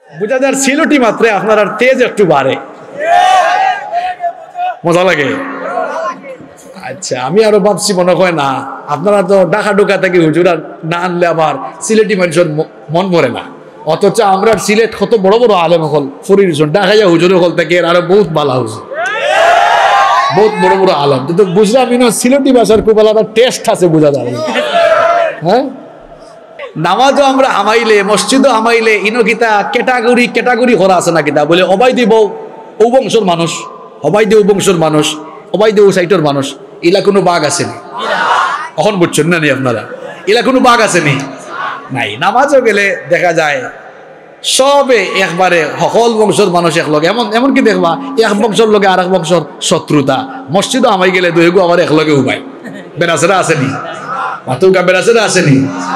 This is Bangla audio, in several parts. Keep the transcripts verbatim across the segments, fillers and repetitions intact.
বুঝা যার সিলটি মাত্রে আপনার আর তেজ একটু বাড়ে, মজা লাগে। আচ্ছা, আমি আরো ভাবছি মনে হয় না আপনারা তো ঢাকা ঢুকা থেকে হুজুরা না আনলে আবার সিলেটি মানুষের মন ভরে না, অথচ আমরা সিলেট কত বড় বড় আলেম হল ফরির ঢাকাইয়া হুজুর হল থেকে আরো বহুত ভালো হুজুর, বহুত বড় বড় আলেম, কিন্তু বুঝলাম না সিলেটি ভাষার খুব আলাদা টেস্ট আছে, বোঝা যায়। হ্যাঁ, নামাজও আমরা আমাইলে মসজিদও আমাইলে ইনকিতা ক্যাটাগরি ক্যাটাগরি করা আছে না কিতা বলে অবাই দিব ও বংশর মানুষ, অবাই দিব বংশর মানুষ, অবাই দিব সাইটর মানুষ, ইলা কোনো বাঘ আসেনি এখন বুঝছেন না নি আপনারা, ইলা কোনো বাঘ আসেনি নাই। নামাজও গেলে দেখা যায় সবে একবারে সকল বংশর মানুষ এক লগে, এমন এমনকি দেখবা এক বংশর লগে আর এক বংশর শত্রুতা। মসজিদও আমাই গেলে দুইগু আবার এক লগে উবাই, বেরাসেরা আসেনি, মাতুকা বেরাসেরা আসেনি।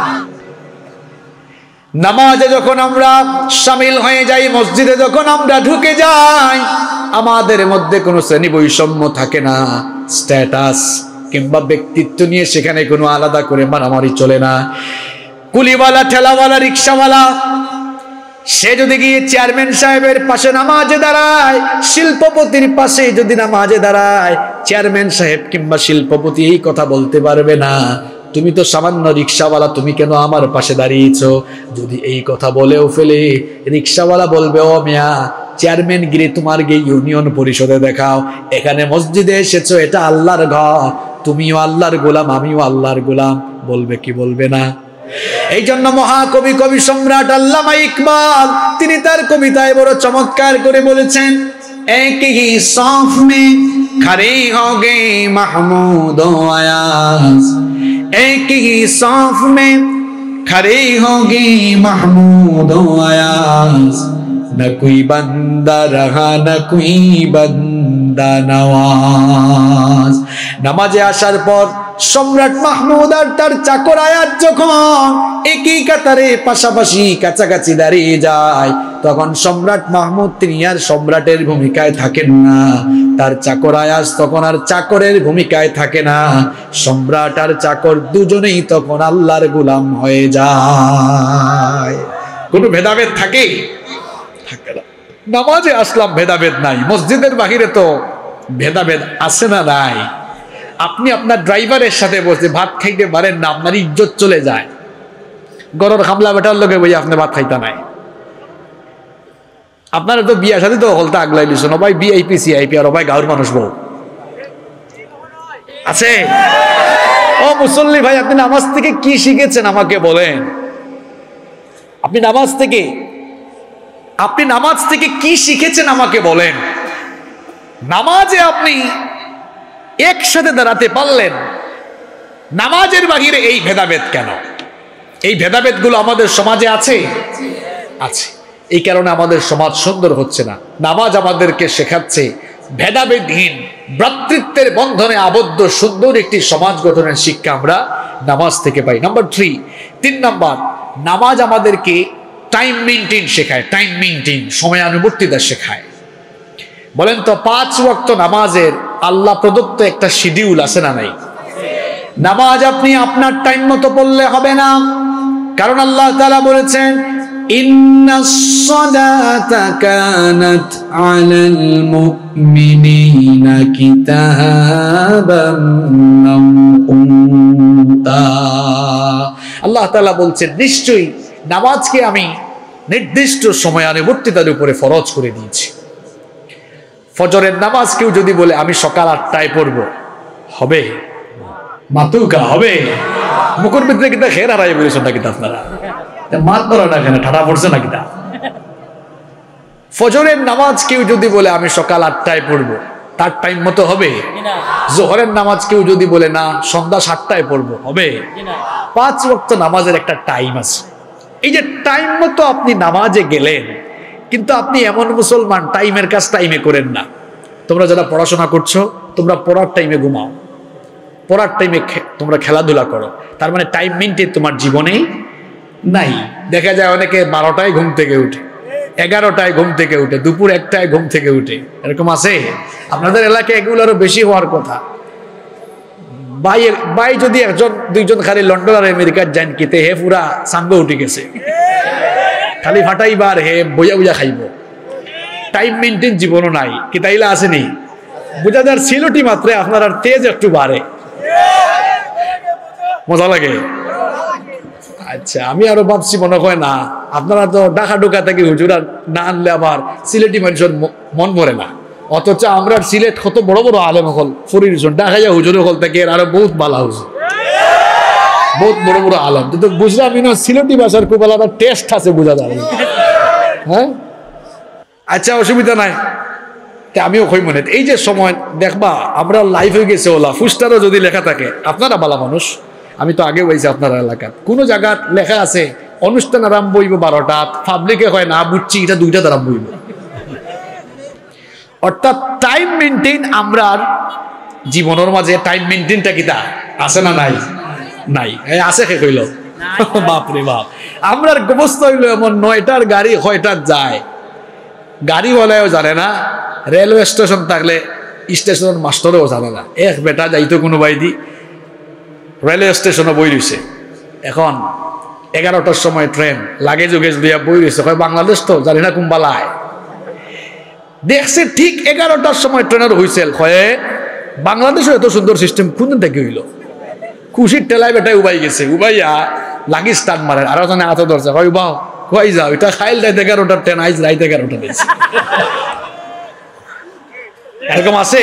নামাজে যখন আমরা শামিল হয়ে যাই, মসজিদে যখন আমরা ঢুকে যাই, আমাদের মধ্যে কোনো শ্রেণী বৈষম্য থাকে না, স্ট্যাটাস কিংবা ব্যক্তিত্ব নিয়ে সেখানে কোনো আলাদা করে মারামারি চলে না। কুলিওয়ালা, ঠেলাওয়ালা, রিক্সাওয়ালা সে যদি গিয়ে চেয়ারম্যান সাহেবের পাশে নামাজে দাঁড়ায়, শিল্পপতির পাশে যদি নামাজে দাঁড়ায়, চেয়ারম্যান সাহেব কিংবা শিল্পপতি এই কথা বলতে পারবে না, তুমি তো সামান্য রিক্সাওয়ালা, তুমি কেন আমার পাশে দাঁড়িয়েছো। যদি এই কথা বলেও ফেলে, রিক্সাওয়ালা বলবে ও মিয়া, চেয়ারম্যান গিরে তোমার গিয়ে ইউনিয়ন পরিষদে দেখাও, এখানে মসজিদে এসেছো, এটা আল্লাহর ঘর, তুমিও আল্লাহর গোলাম, আমিও আল্লাহর গোলাম, বলবে কি বলবে না? এই জন্য মহাকবি কবি সম্রাট আল্লামা ইকবাল তিনি তার কবিতায় বড় চমৎকার করে বলেছেন, এক হি সাফ মে খড়ে হোগে মাহমুদ ও আয়াজ, एक ही साफ में खड़े होंगे महमूद ও আয়াজ, न कोई बंदा रहा न कोई बंदा नवाज। নামাজে আসার পর সম্রাট মাহমুদ আর তার চাকর আয়াজ যখন একই কাতারে পাশাপাশি কাছাকাছি দাঁড়িয়ে যায়, তখন সম্রাট মাহমুদ তিনি আর সম্রাটের ভূমিকায় থাকেন না, তার চাকর আয়াজ তখন আর চাকরের ভূমিকায় থাকে না, সম্রাট আর চাকর দুজনেই তখন আল্লাহর গোলাম হয়ে যায়। কোনো ভেদাভেদ থাকে থাকে না। নামাজে আসলাম ভেদাভেদ নাই, মসজিদের বাহিরে তো ভেদাভেদ আছে না নাই? আপনি আপনার ড্রাইভারের সাথে বসে ভাত খাইতে পারেন না, আপনার ইজ্জত চলে যায়, গরর খামলা বেটার লোকে বই আপনি ভাত খাইতে নাই। আপনারা তো বিয়া সাথে তো হলতা আগলাই লিছেন, ও ভাই বিআইপি সিআইপি আর ও ভাই গাঁর মানুষ বউ আছে। ও মুসল্লি ভাই, আপনি নামাজ থেকে কি শিখেছেন আমাকে বলেন? আপনি নামাজ থেকে আপনি নামাজ থেকে কি শিখেছেন আমাকে বলেন? নামাজে আপনি একসাথে দাঁড়াতে পারলেন, নামাজের বাহিরে এই ভেদাভেদ কেন? এই ভেদাভেদ গুলো আমাদের সমাজে আছে আছে এই কারণে আমাদের সমাজ সুন্দর হচ্ছে না। নামাজ আমাদেরকে শেখাচ্ছে ভেদাভেদহীন ভ্রাতৃত্বের বন্ধনে আবদ্ধ সুন্দর একটি সমাজ গঠনের শিক্ষা আমরা নামাজ থেকে পাই। নাম্বার থ্রি তিন নাম্বার, নামাজ আমাদেরকে টাইম মেইনটেইন শেখায়, টাইম মেইনটেইন সময়ানুবর্তিতা শেখায়। বলেন তো, পাঁচ ওয়াক্ত নামাজের আল্লাহ প্রদত্ত একটা শিডিউল আছে না নাই? নামাজ আপনি আপনার টাইম মতো পড়লে হবে না, কারণ আল্লাহ তাআলা বলেছেন ইন্নাস সালাতা কানাত আলাল মুমিনিনা কিতাবাম মাওকুতা। আল্লাহ তাআলা বলছেন নিশ্চয়ই নামাজকে আমি নির্দিষ্ট সময়ানুবর্তিতার উপরে ফরজ করে দিয়েছি। ফজরের নামাজ কেউ যদি বলে আমি সকাল আটটায় পড়বো, হবে? মাতুকা হবে? মুখের ভিতরে কিতা খের হারাই বলেছেন নাকি আপনারা? মাত ধরা না কেন, ঠাটা পড়ছে নাকি? তা ফজরের নামাজ কেউ যদি বলে আমি সকাল আটটায় পড়বো, তার টাইম মতো হবে? জোহরের নামাজ কেউ যদি বলে না সন্ধ্যা সাতটায় পড়বো, হবে? পাঁচ ওয়াক্ত নামাজের একটা টাইম আছে। এই যে টাইম মতো আপনি নামাজে গেলেন, কিন্তু আপনি এমন মুসলমান টাইমের কাজ টাইমে করেন না। তোমরা যারা পড়াশোনা করছো, তোমরা পড়ার টাইমে ঘুমাও, পড়ার টাইমে তোমরা খেলাধুলা করো, তার মানে টাইম মেনটেন তোমার জীবনে নাই। দেখা যায় অনেকে বারোটায় ঘুম থেকে উঠে, এগারোটায় ঘুম থেকে উঠে, দুপুর একটায় ঘুম থেকে উঠে, এরকম আছে? আপনাদের এলাকায় এগুলো আরো বেশি হওয়ার কথা। ভাই ভাই যদি একজন দুইজন খালি লন্ডন আর আমেরিকার যান কিতে হে পুরা সাঙ্গ উঠে গেছে, খালি ফাটাইবার হে বইয়া বইয়া খাইব, টাইম মেনটেন জীবনও নাই, কি তাইলা আসেনি? বুঝা যার সিলটি মাত্রে আপনার আর তেজ একটু বাড়ে, মজা লাগে। আচ্ছা, আমি আরো ভাবছি মনে হয় না আপনারা তো ডাকা ডোকা থেকে হুজুরা না আনলে আবার সিলেটি মানুষের মন ভরে না, অথচ আমরা সিলেট কত বড় বড় আলেম হল ফরির ডাকাইয়া হুজুর হল থেকে আরো বহুত বালা হুজুর, বহুত বড় বড় আলেম, কিন্তু বুঝলাম না সিলেটি ভাষার খুব আলাদা টেস্ট আছে, বোঝা যাবে। হ্যাঁ আচ্ছা, অসুবিধা নাই। আমিও কই মনে এই যে সময় দেখবা আমরা লাইভ হয়ে গেছে ওলা ফুস্টারও যদি লেখা থাকে, আপনারা ভালো মানুষ, আমি তো আগে বলছি আপনার এলাকার কোন জায়গা লেখা আছে অনুষ্ঠান আরম্ভ হইব বারোটা, পাবলিকে হয় না বুঝছি এটা দুইটা আরম্ভ হইব। অর্থাৎ টাইম মেনটেন, আমরা জীবনের মাঝে টাইম মেনটেনটা কিতা আছে না নাই? নাই। আছে কে কইল? বাপরে বাপ, আমরা অবস্থা হইলো এমন নয়টার গাড়ি কয়টার যায়, গাড়ি বলায়ও জানে না, রেলওয়ে স্টেশন থাকলে স্টেশনের মাস্টারও জানে না। এক বেটা যাইতো কোনো বাইদি রেলওয়ে স্টেশনে বই রয়েছে, এখন এগারোটার সময় ট্রেন, লাগেজ উগেজ দিয়া বই রয়েছে, কয় বাংলাদেশ তো জানি না কুম্বালায়, দেখছে ঠিক এগারোটার সময় ট্রেনের হুইসেল, কয়ে বাংলাদেশও এত সুন্দর সিস্টেম কোন থেকে হইল? খুশির টেলায় বেটায় উবাই গেছে, উবাইয়া লাগি স্টার্ট মারে, আর ওখানে হাতে ধরছে, কয় বাহ কই যাও, এটা খাইল রাইতে এগারোটার ট্রেন, আইজ রাইতে এগারোটা দিয়েছে। এরকম আছে।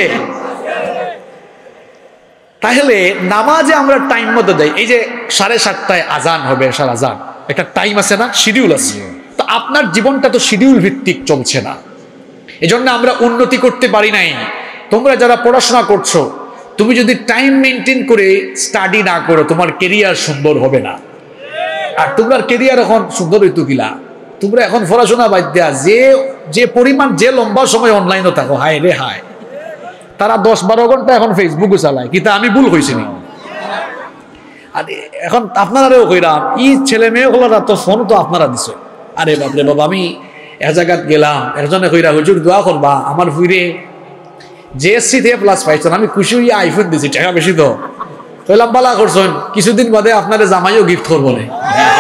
তাহলে নামাজে আমরা টাইম মতো দেই, এই যে সাড়ে সাতটায় আজান হবে, এশার আজান, একটা টাইম আছে না, শিডিউল আছে। তো আপনার জীবনটা তো শিডিউল ভিত্তিক চলছে না, এজন্য আমরা উন্নতি করতে পারি নাই। তোমরা যারা পড়াশোনা করছো, তুমি যদি টাইম মেনটেন করে স্টাডি না করো, তোমার কেরিয়ার সুন্দর হবে না। আর তোমার কেরিয়ার এখন সুন্দর হইতো কিলা, তোমরা এখন পড়াশোনা বাদ দেয়া যে যে পরিমাণ যে লম্বা সময় অনলাইনে থাকো, হায় রে হায়, তারা দশ বারো ঘন্টা এখন ফেসবুকও চালায়, কিন্তু আমি ভুল হয়েছি নি। আর এখন আপনারাও কইরাম ই ছেলে মেয়ে হলারা তো ফোন তো আপনারা দিছ, আরে বাপরে বাবা, আমি এক জায়গাত গেলাম, একজনে কইরা হুজুর দোয়া করবা আমার ফুইরে জেএসসি থেকে প্লাস পাইছেন, আমি খুশি হইয়া আইফোন দিছি, টাকা বেশি তো কইলাম বালা করছেন, কিছুদিন বাদে আপনারা জামাইও গিফট করবো না।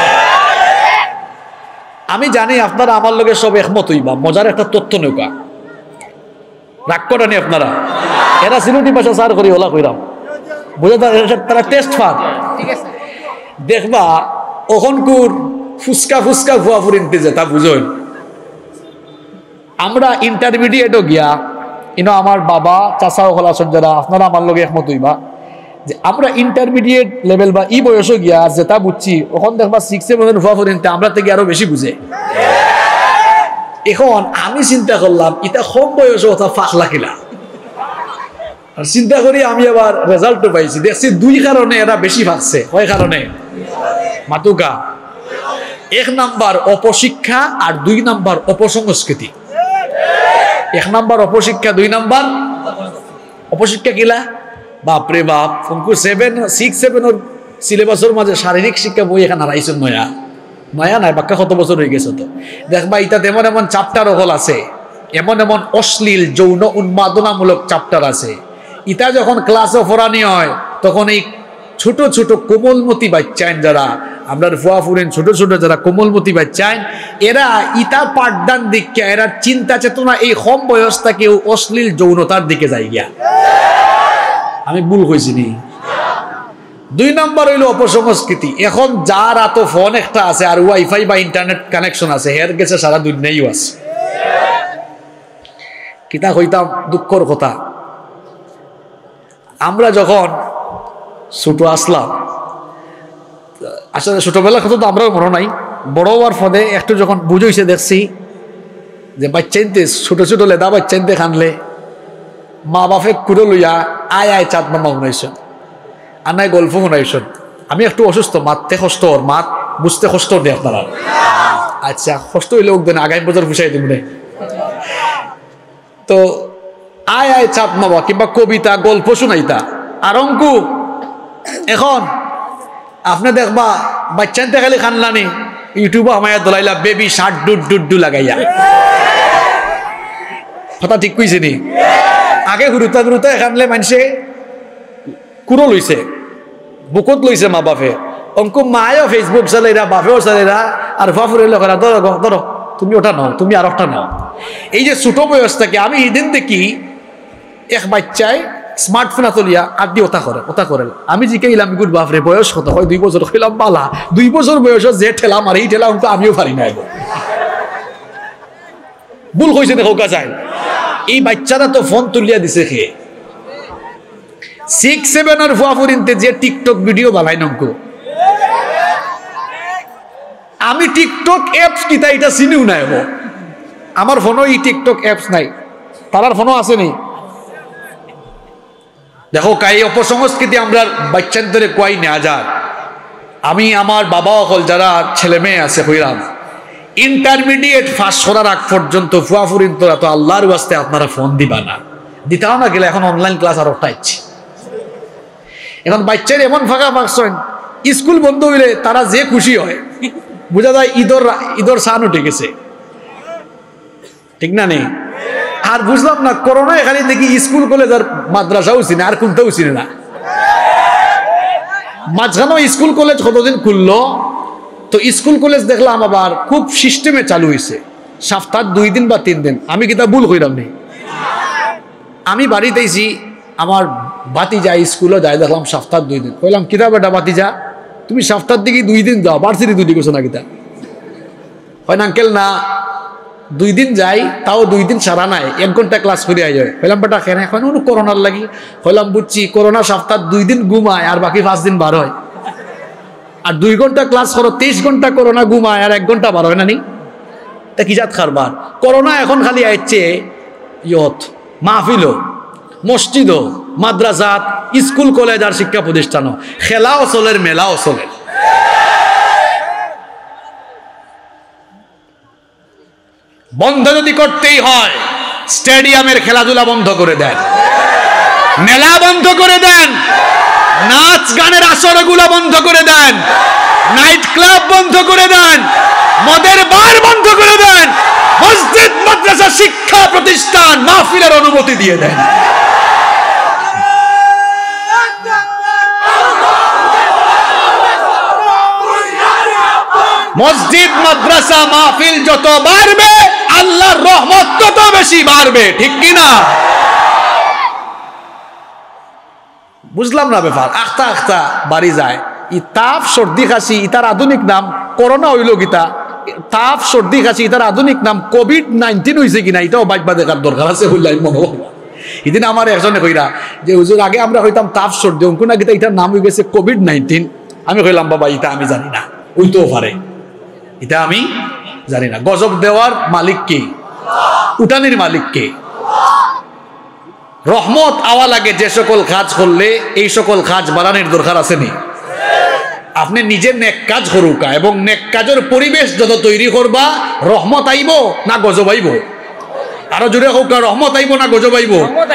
আমি জানি আপনারা আমার লগে সব একমত হইবা, মজার একটা তথ্য নৌকা রাগ করেনি আপনারা, এরা সিলেটি ভাষা সার করি ওলা কইরাম বুঝা, তারা টেস্ট পান, দেখবা ওখনকুর ফুচকা ফুচকা ভুয়া ফুরিনতে যে তা বুঝেন। আমরা ইন্টারমিডিয়েটও গিয়া ইনো আমার বাবা চাচা ওখানে আছেন যারা, আপনারা আমার লগে একমত হইবা যে আমরা ইন্টারমিডিয়েট লেভেল বা ই বয়সও গিয়া যেটা বুঝছি, ওখান দেখবা সিক্স সেভেন ভুয়া ফুরিনতে আমরা থেকে আরো বেশি বুঝে। এখন আমি চিন্তা করলাম এটা কম বয়সে ওটা ফাঁক লাগিলা, আর চিন্তা করি আমি আবার রেজাল্টও পাইছি, দেখছি দুই কারণে এরা বেশি ফাঁকছে। কয় কারণে? মাতুকা, এক নাম্বার অপশিক্ষা আর দুই নাম্বার অপসংস্কৃতি। এক নাম্বার অপশিক্ষা, দুই নাম্বার অপশিক্ষা কিলা বাপরে বাপ, সেভেন সিক্স সেভেনের সিলেবাসের মাঝে শারীরিক শিক্ষা বই এখানে হারাইছেন নয়া নয়া নাই, বাক্কা কত বছর হয়ে গেছে। তো দেখবা ইটাতে এমন এমন চ্যাপ্টার হল আছে, এমন এমন অশ্লীল যৌন উন্মাদনামূলক চ্যাপ্টার আছে, ইটা যখন ক্লাসে পড়ানি হয় তখন এই ছোট ছোট কোমলমতি বাচ্চাইন যারা আমরা ফুয়া ফুরেন, ছোট ছোট যারা কোমলমতি বাচ্চাইন, এরা ইটা পাঠদান দিকে এরা চিন্তা চেতনা এই কম বয়স থেকে অশ্লীল যৌনতার দিকে যাই গিয়া। আমি ভুল কইছি নি? দুই নম্বর হইল অপসংস্কৃতি। এখন যার এত ফোন একটা আছে আর ওয়াইফাই বা ইন্টারনেট কানেকশন আছে, হের গেছে সারা দুনিয়াও আছে। কিতা কইতাম দুঃখর কথা, আমরা যখন ছোট আসলাম, আসলে ছোটবেলার কথা তো আমরাও মনে নাই, বড় হওয়ার ফলে একটু যখন বুঝেছে দেখছি যে বাচ্চাইনতে ছোট ছোট লেদা বাচ্চাইনতে খানলে মা বাপে কুড়ো লইয়া আয় আয় চাঁদ মামা শুনাইছেন, আর নাই গল্প শুনাইছেন। আমি একটু অসুস্থ, মাততে কষ্ট, ওর মাত বুঝতে কষ্ট নেই আপনারা। আচ্ছা কষ্ট হইলে ওদের আগামী বছর বুঝাই দিব। তো আয় আয় চাঁদ মামা কিংবা কবিতা গল্প শুনাইতা আর অঙ্কু, এখন আপনি দেখবা বাচ্চানতে খালি খানলানি ইউটিউবে আমায় দলাইলা বেবি শার্ট ডুড ডুড্ডু লাগাইয়া, কথা ঠিক কইছে নি? আগে ঘুরুতা ঘুরুতা এখানলে মানুষে কুড়ো লইছে, বুকত লইছে মা বাপে, অঙ্কু মায়ও ফেসবুক চালেরা বাপেও চালেরা আর বাপুরে লোকেরা ধরো ধরো তুমি ওটা নাও, তুমি আর ওটা নাও। এই যে ছোট বয়স থেকে আমি এদিন দেখি এক বাচ্চায় স্মার্টফোন তুলিয়া আর দিয়ে ওটা করে ওটা করে আমি জিজ্ঞাইলাম গুড বাপরে বয়স কত হয়? দুই বছর খেলাম বালা দুই বছর বয়স যে ঠেলাম আর এই ঠেলা অঙ্ক আমিও পারি না। ভুল হয়েছে দেখো যায় এই বাচ্চারা তো ফোন তুলিয়া দিছে খেয়ে সিক্স সেভেন আর ফুয়াফুরিনতে যে টিকটক ভিডিও বানাই নঙ্ক আমি টিকটক অ্যাপস কিতা এটা চিনিও নাই। আমার ফোনও এই টিকটক অ্যাপস নাই, তার ফোনও আছে নি। দেখো কাই অপসংস্কৃতি আমরা বাচ্চাদের কয় নেওয়া যায়। আমি আমার বাবা অকল যারা ছেলে মেয়ে আছে হইলাম ইন্টারমিডিয়েট পাস করার আগ পর্যন্ত ফুয়াফুরিন তোরা তো আল্লাহর ওয়াস্তে আপনারা ফোন দিবা না, দিতাও না গেলে এখন অনলাইন ক্লাস আর ওটা ইচ্ছে। এখন বাচ্চার এমন ফাঁকা ফাঁকছেন স্কুল বন্ধ হইলে তারা যে খুশি হয় বোঝা যায় ঈদর ঈদর সান উঠে গেছে, ঠিক না নেই? আর বুঝলাম না করোনা এখানে দেখি স্কুল কলেজ আর মাদ্রাসাও চিনে আর কোনটাও চিনে না। মাঝখানেও স্কুল কলেজ কতদিন খুললো তো স্কুল কলেজ দেখলাম আবার খুব সিস্টেমে চালু হয়েছে সপ্তাহ দুই দিন বা তিন দিন। আমি কিতা ভুল কইলাম নেই? আমি বাড়িতেছি আমার বাতিজা স্কুলে যাই দেখলাম সপ্তাহ দুই দিন। কইলাম কিতা বেটা বাতিজা তুমি সপ্তাহের দিকে দুই দিন যাও বার্ষিক দুই দিন করছো না কিতা? হয় না আঙ্কেল না দুই দিন যাই তাও দুই দিন সারা নাই এক ঘন্টা ক্লাস করে আই যায়। হইলাম বেটা কেন? এখন কোনো করোনার লাগি। হইলাম বুঝছি করোনা সপ্তাহ দুই দিন ঘুমায় আর বাকি পাঁচ দিন বার হয়, আর দুই ঘন্টা ক্লাস করো তেইশ ঘন্টা করোনা ঘুমায় আর এক ঘন্টা বার হয় না নি? তা কি জাত খারবার করোনা এখন খালি আইছে ইয়ত মাহফিল মসজিদ মাদ্রাসাত স্কুল কলেজ আর শিক্ষা প্রতিষ্ঠানও খেলাও চলের মেলাও চলে। বন্ধ যদি করতেই হয় স্টেডিয়ামের খেলাধুলা বন্ধ করে দেন, মেলা বন্ধ করে দেন, নাচ গানের আসরগুলো বন্ধ করে দেন, নাইট ক্লাব বন্ধ করে দেন, মদের বার বন্ধ করে দেন, মসজিদ মাদ্রাসা শিক্ষা প্রতিষ্ঠান মাহফিলের অনুমতি দিয়ে দেন। মসজিদ মাদ্রাসা মাহফিল যত বাড়বে আল্লাহর রহমত তত বেশি বাড়বে, ঠিক কিনা? বুঝলাম না ব্যাপার। আখতা আখতা বাড়ি যায় ই তাপ সর্দি খাসি ইতার আধুনিক নাম করোনা হইল গীতা তাপ সর্দি খাসি ইতার আধুনিক নাম কোভিড নাইনটিন হয়েছে কিনা এটাও বাইবা দেখার দরকার আছে বললাই মনে হয়। এদিন আমার একজনে কইরা যে হুজুর আগে আমরা হইতাম তাপ সর্দি অঙ্কু না গীতা এটার নাম হয়ে গেছে কোভিড নাইনটিন। আমি কইলাম বাবা এটা আমি জানি না, ওইতেও পারে, এটা আমি জানি না। গজব দেওয়ার মালিক কে? উঠানির মালিক কে? রহমত আওয়া লাগে যে সকল কাজ করলে এই সকল কাজ বাড়ানোর দরকার আছে নি? আপনি নিজের নেক কাজ করুকা এবং নেক কাজের পরিবেশ যত তৈরি করবা রহমত আইব না গজব আইব? আরো জোরে হোক, রহমত আইব না গজব আইব?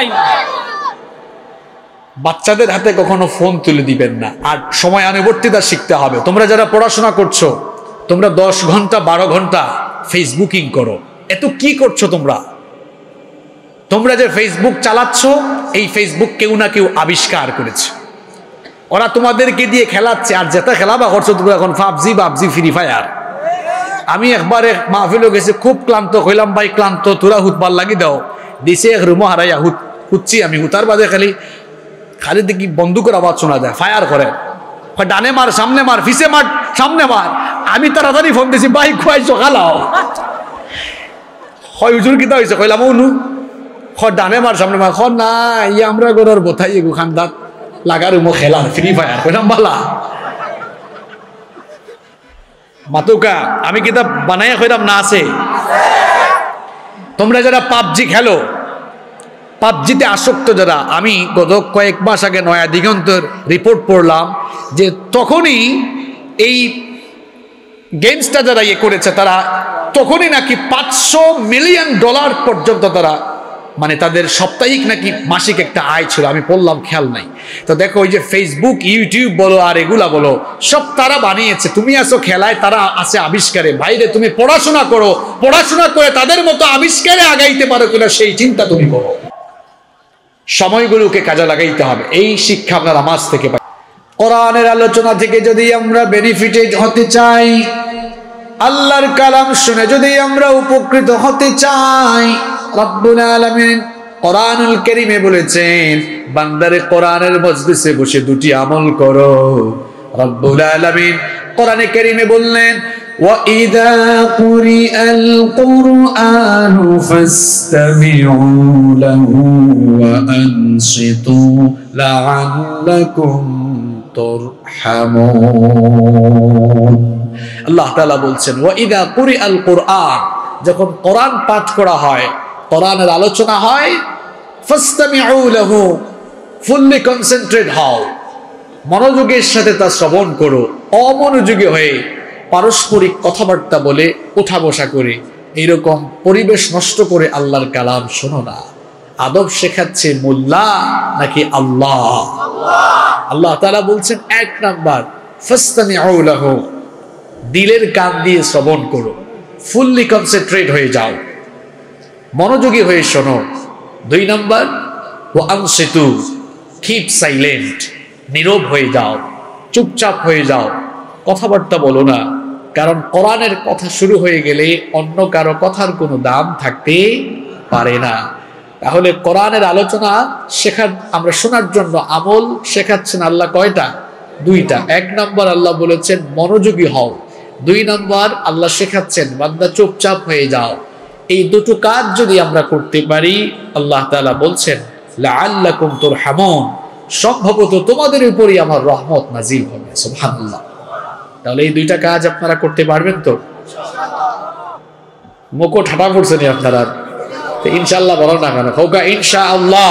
বাচ্চাদের হাতে কখনো ফোন তুলে দিবেন না, আর সময় অনুবর্তিতা শিখতে হবে। তোমরা যারা পড়াশোনা করছো তোমরা দশ ঘন্টা বারো ঘন্টা ফেসবুকিং করো, এত কি করছো তোমরা? তোমরা যে ফেসবুক চালাচ্ছ এই ফেসবুক কেউ না কেউ আবিষ্কার করেছে, ওরা তোমাদেরকে দিয়ে খেলাচ্ছে। আর যেটা খেলাবা করছো তোমরা এখন পাবজি বাবজি ফ্রি ফায়ার। আমি একবারে মাহফিলে গেছি খুব ক্লান্ত, কইলাম ভাই ক্লান্ত তোরা হুতবার লাগি দাও, দিছে এক রুমো হারাইয়া হুত হুচ্ছি আমি হুতার বাদে খালি খালি দেখি বন্দুকের আওয়াজ শোনা যায়, ফায়ার করে ডানে মার সামনে মার ফিসে মার সামনে মার। আমি তাড়াতাড়ি ফোন দিছি ভাই খুয়াইছো খালাও। হয় হুজুর কিতা হয়েছে? কইলাম অনু খ ডানে মার সামনে মার খ না ই আমরা গরর বোথাই এগু খান্দাত লাগার উমো খেলা ফ্রি ফায়ার। কইলাম বালা মাতুকা আমি কিতা বানাইয়া কইলাম না আছে। তোমরা যারা পাবজি খেলো পাবজিতে আসক্ত যারা, আমি গত কয়েক মাস আগে নয়া দিগন্তের রিপোর্ট পড়লাম যে তখনই এই গেমসটা যারা ইয়ে করেছে তারা তখনই নাকি পাঁচশো মিলিয়ন ডলার পর্যন্ত তারা মানে তাদের সাপ্তাহিক নাকি মাসিক একটা আয় ছিল। আমি বললাম খেয়াল নাই। তো দেখো ওই যে ফেসবুক ইউটিউব বলো আর এগুলা বলো সব তারা বানিয়েছে, তুমি আসো খেলায় তারা আছে আবিষ্কারে। বাইরে তুমি পড়াশোনা করো, পড়াশোনা করে তাদের মতো আবিষ্কারে আগাইতে পারো কিনা সেই চিন্তা তুমি করো। সময়গুলোকে কাজে লাগাইতে হবে, এই শিক্ষা আপনার নামাজ থেকে পাই। কোরআনের আলোচনা থেকে যদি আমরা বেনিফিটেড হতে চাই, আল্লাহর কালাম শুনে যদি আমরা উপকৃত হতে চাই, রব্বুল আলামিন কোরআনুল কারীমে বলেছেন, বান্দারে কোরআনের মজলিসে বসে দুটি আমল করো। রব্বুল আলামিন কোরআনে কারীমে বললেন, وَإِذَا قُرِئَ الْقُرْآنُ فَاسْتَمِعُوا لَهُ وَأَنصِتُوا لَعَلَّكُمْ তুরহামুন। আল্লাহ তাআলা বলছেন, ওয়াইদা কুরিআল কুরআন, যখন কোরআন পাঠ করা হয়, কোরআনের আলোচনা হয়, ফাসতামিউ লাহু, ফুললি কনসেন্ট্রেট হও, মনোযোগের সাথে তা শ্রবণ করো। অমনোযোগী হয়ে পারস্পরিক কথাবার্তা বলে উঠা বসা করে এরকম পরিবেশ নষ্ট করে আল্লাহর কালাম শোনো না। আদব শেখাচ্ছে মোল্লা নাকি আল্লাহ? আল্লাহ তাআলা বলছেন, এক নাম্বার ফাসতামিউ লাহু, দিলের কান দিয়ে শ্রবণ করো, ফুললি কনসেন্ট্রেট হয়ে যাও, মনোযোগী হয়ে শোনো। দুই নাম্বার ওয়া আনসিতু, কিপ সাইলেন্ট, নীরব হয়ে যাও, চুপচাপ হয়ে যাও, কথাবার্তা বলো না। কারণ কোরআনের কথা শুরু হয়ে গেলে অন্য কারো কথার কোনো দাম থাকতে পারে না। তাহলে কোরআনের আলোচনা শেখার, আমরা শোনার জন্য আমল শেখাচ্ছেন আল্লাহ কয়টা? দুইটা। এক নম্বর আল্লাহ বলেছেন মনোযোগী হও, দুই নম্বর আল্লাহ শেখাচ্ছেন বান্দা চুপচাপ হয়ে যাও। এই দুটো কাজ যদি আমরা করতে পারি, আল্লাহ তাআলা বলছেন লাআল্লাকুম তুরহামুন, সম্ভবত তোমাদের উপরই আমার রহমত নাজিল হবে। সুবহানাল্লাহ। তাহলে এই দুইটা কাজ আপনারা করতে পারবেন তো? মুখো ঠাটা পড়ছেন আপনারা, ইনশাআল্লাহ বলো না কেন? হোকা ইনশাআল্লাহ।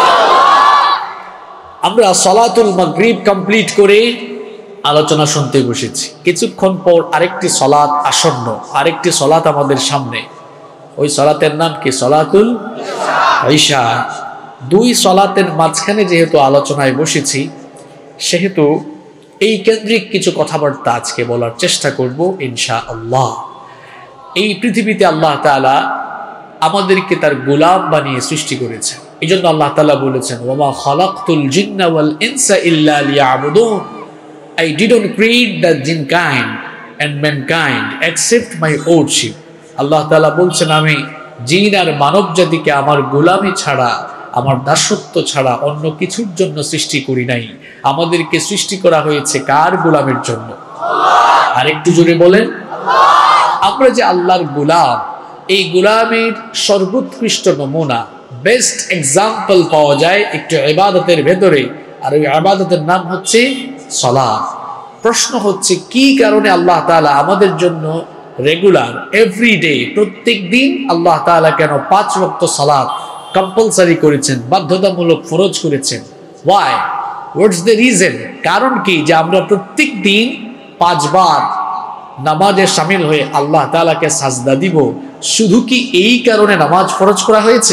আমরা সালাতুল মাগরিব কমপ্লিট করে আলোচনা শুনতে বসেছি। কিছুক্ষণ পর আরেকটি সালাত আসন্ন, আরেকটি সালাত আমাদের সামনে। ওই সালাতের নাম কি? সালাতুল ইশা। দুই সালাতের মাঝখানে যেহেতু আলোচনায় বসেছি, সেহেতু এই কেন্দ্রিক কিছু কথাবার্তা আজকে বলার চেষ্টা করব ইনশাআল্লাহ। এই পৃথিবীতে আল্লাহ তাআলা আমাদেরকে তার গোলাম বানিয়ে সৃষ্টি করেছেন। এই জন্য আল্লাহ তাআলা বলেছেন, ওয়ামা খালাকতুল জিন্না ওয়াল ইনসা ইল্লা লিয়াবুদুন, I didn't create the jinn kind and mankind except my lordship. আল্লাহ তাআলা বলছেন, আমি জিন আর মানব জাতিকে আমার গোলামি ছাড়া, আমার দাসত্ব ছাড়া অন্য কিছুর জন্য সৃষ্টি করি নাই। আমাদেরকে সৃষ্টি করা হয়েছে কার গোলামের জন্য? আর একটু জোরে বলেন। আমরা যে আল্লাহর গোলাম, এই গোলামের সর্বোৎকৃষ্ট নমুনা, বেস্ট এক্সাম্পল পাওয়া যায় একটু ইবাদতের ভেতরে, আর ওই ইবাদতের নাম হচ্ছে সালাত। প্রশ্ন হচ্ছে, কি কারণে আল্লাহ তাআলা আমাদের জন্য রেগুলার এভরিডে, প্রত্যেক দিন আল্লাহ তাআলা কেন পাঁচ ওয়াক্ত সালাত কম্পালসারি করেছেন, বাধ্যতামূলক ফরজ করেছেন? ওয়াই? What's the reason? কারণ কি যে আমরা প্রত্যেক দিন পাঁচবার নামাজে শামিল হয়ে আল্লাহ তাআলাকে সাজদা দিব? শুধু কি এই কারণে নামাজ ফরজ করা হয়েছে?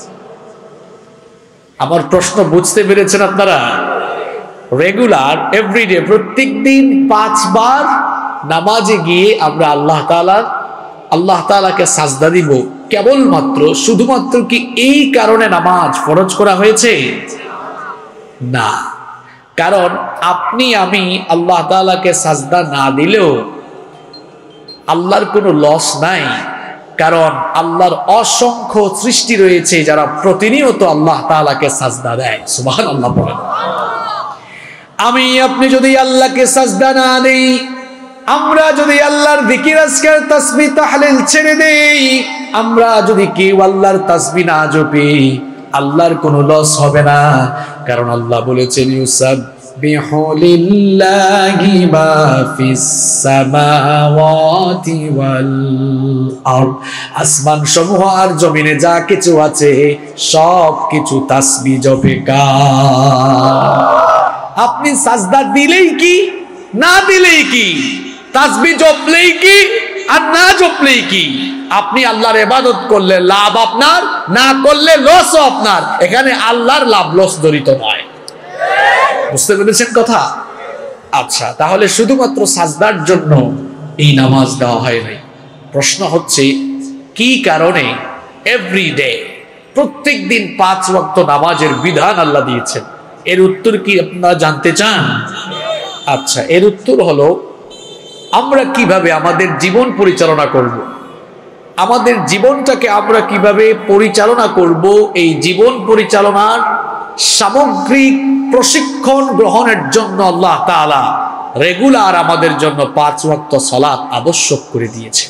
আমার প্রশ্ন বুঝতে পেরেছেন আপনারা? রেগুলার এভরিডে, প্রত্যেক দিন পাঁচবার নামাজে গিয়ে আমরা আল্লাহ তাআলার আল্লাহ তাআলাকে সাজদা দিব, কেবলমাত্র শুধুমাত্র কি এই কারণে নামাজ ফরজ করা হয়েছে? না। কারণ আপনি আমি আল্লাহ তাআলাকে সাজদা না দিলেও আল্লাহর কোনো লস নাই। কারণ আল্লাহর অসংখ্য সৃষ্টি রয়েছে যারা প্রতিনিয়ত আল্লাহ তাআলাকে সাজদা দেয়। সুবহানাল্লাহ বলেন। আমি আপনি যদি আল্লাহকে সাজদা না দেই, আমরা যদি আল্লাহর জিকির আজকার তাসবিহ তাহলিল ছেড়ে দেই, আমরা যদি কেউ আল্লাহর তাসবিহ না জপি, আল্লাহর কোনো লস হবে না। কারণ আল্লাহ বলেছেন, ইউসাববিহু লিল্লাহি মা ফিস সামাওয়াতি ওয়াল আরদ, আসমান সমূহ আর জমিনে যা কিছু আছে সব কিছু তাসবিহ জপে কার? আপনি সাজদা দিলেই কি, না দিলেই কি, তাসবিহ জপলেই কি আর না জপলেই কি, আপনি আল্লাহর ইবাদত করলে লাভ আপনার, না করলে লসও আপনার। এখানে আল্লাহর লাভ লস জড়িত নয়। বুঝতে পেরেছেন কথা? আচ্ছা, তাহলে শুধুমাত্র সাজদার জন্য এই নামাজ দেওয়া হয় নাই। প্রশ্ন হচ্ছে, কি কারণে এভরিডে, প্রত্যেক দিন পাঁচ ওয়াক্ত নামাজের বিধান আল্লাহ দিয়েছেন? এর উত্তর কি আপনারা জানতে চান? আচ্ছা, এর উত্তর হলো আমরা কিভাবে আমাদের জীবন পরিচালনা করব, আমাদের জীবনটাকে আমরা কিভাবে পরিচালনা করব, এই জীবন পরিচালনার সামগ্রিক প্রশিক্ষণ গ্রহণের জন্য আল্লাহ তাআলা রেগুলার আমাদের জন্য পাঁচ ওয়াক্ত সালাত আবশ্যক করে দিয়েছে।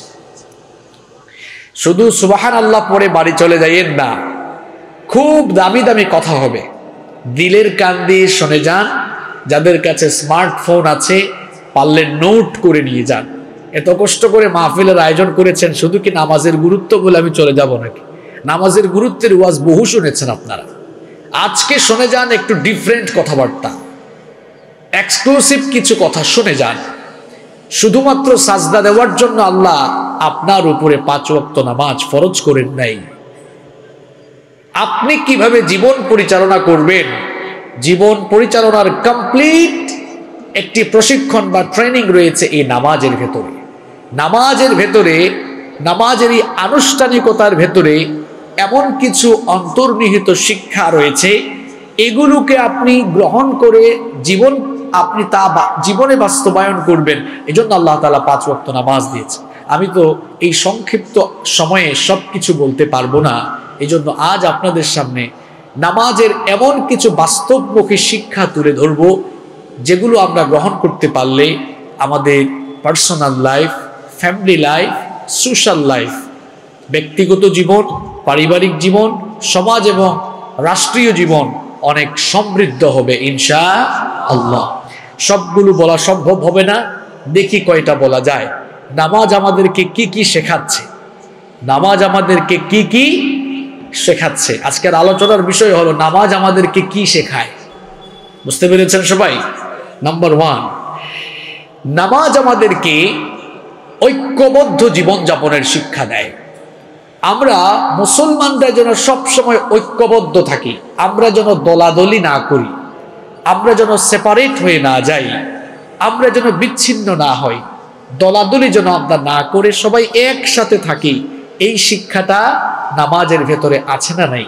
শুধু সুবহানাল্লাহ পড়ে বাড়ি চলে যাইয়েন না, খুব দামি দামি কথা হবে, দিলের কান দিয়ে শুনে যান। যাদের কাছে স্মার্টফোন আছে পারলে নোট করে নিয়ে যান। এত কষ্ট করে মাহফিলের আয়োজন করেছেন, শুধু কি নামাজের গুরুত্ব বলে আমি চলে যাব নাকি? নামাজের গুরুত্বের ওয়াজ বহু শুনেছেন আপনারা, আজকে শুনে যান একটু ডিফারেন্ট কথাবার্তা, এক্সক্লুসিভ কিছু কথা শুনে যান। শুধুমাত্র সাজদা দেওয়ার জন্য আল্লাহ আপনার উপরে পাঁচ ওয়াক্ত নামাজ ফরজ করেন নাই। আপনি কিভাবে জীবন পরিচালনা করবেন, জীবন পরিচালনার কমপ্লিট একটি প্রশিক্ষণ বা ট্রেনিং রয়েছে এই নামাজের ভেতরে। নামাজের ভেতরে, নামাজের এই আনুষ্ঠানিকতার ভেতরে এমন কিছু অন্তর্নিহিত শিক্ষা রয়েছে, এগুলোকে আপনি গ্রহণ করে জীবন আপনি তা জীবনে বাস্তবায়ন করবেন। এই জন্য আল্লাহ তাআলা পাঁচ ওয়াক্ত নামাজ দিয়েছে। আমি তো এই সংক্ষিপ্ত সময়ে সব কিছু বলতে পারবো না, এই জন্য আজ আপনাদের সামনে নামাজের এমন কিছু বাস্তবমুখী শিক্ষা তুলে ধরব, যেগুলো আমরা গ্রহণ করতে পারলে আমাদের personal life, family life, social life, ব্যক্তিগত জীবন, পারিবারিক জীবন, সমাজ এবং রাষ্ট্রীয় জীবন অনেক সমৃদ্ধ হবে ইনশাআল্লাহ। সবগুলো বলা সম্ভব হবে না, দেখি কয়টা বলা যায়। নামাজ আমাদেরকে কি কি শেখাচ্ছে, নামাজ আমাদেরকে কি কি শেখাচ্ছে। আজকের আলোচনার বিষয় হলো নামাজ আমাদেরকে কি শেখায়। বুঝতে পেরেছেন সবাই? নাম্বার ওয়ান, নামাজ আমাদেরকে ঐক্যবদ্ধ জীবনযাপনের শিক্ষা দেয়। আমরা মুসলমানরা যেন সবসময় ঐক্যবদ্ধ থাকি, আমরা যেন দলাদলি না করি, আমরা যেন সেপারেট হয়ে না যাই, আমরা যেন বিচ্ছিন্ন না হই, দলাদলি যেন আমরা না করে সবাই একসাথে থাকি। এই শিক্ষাটা নামাজের ভেতরে আছে না নাই?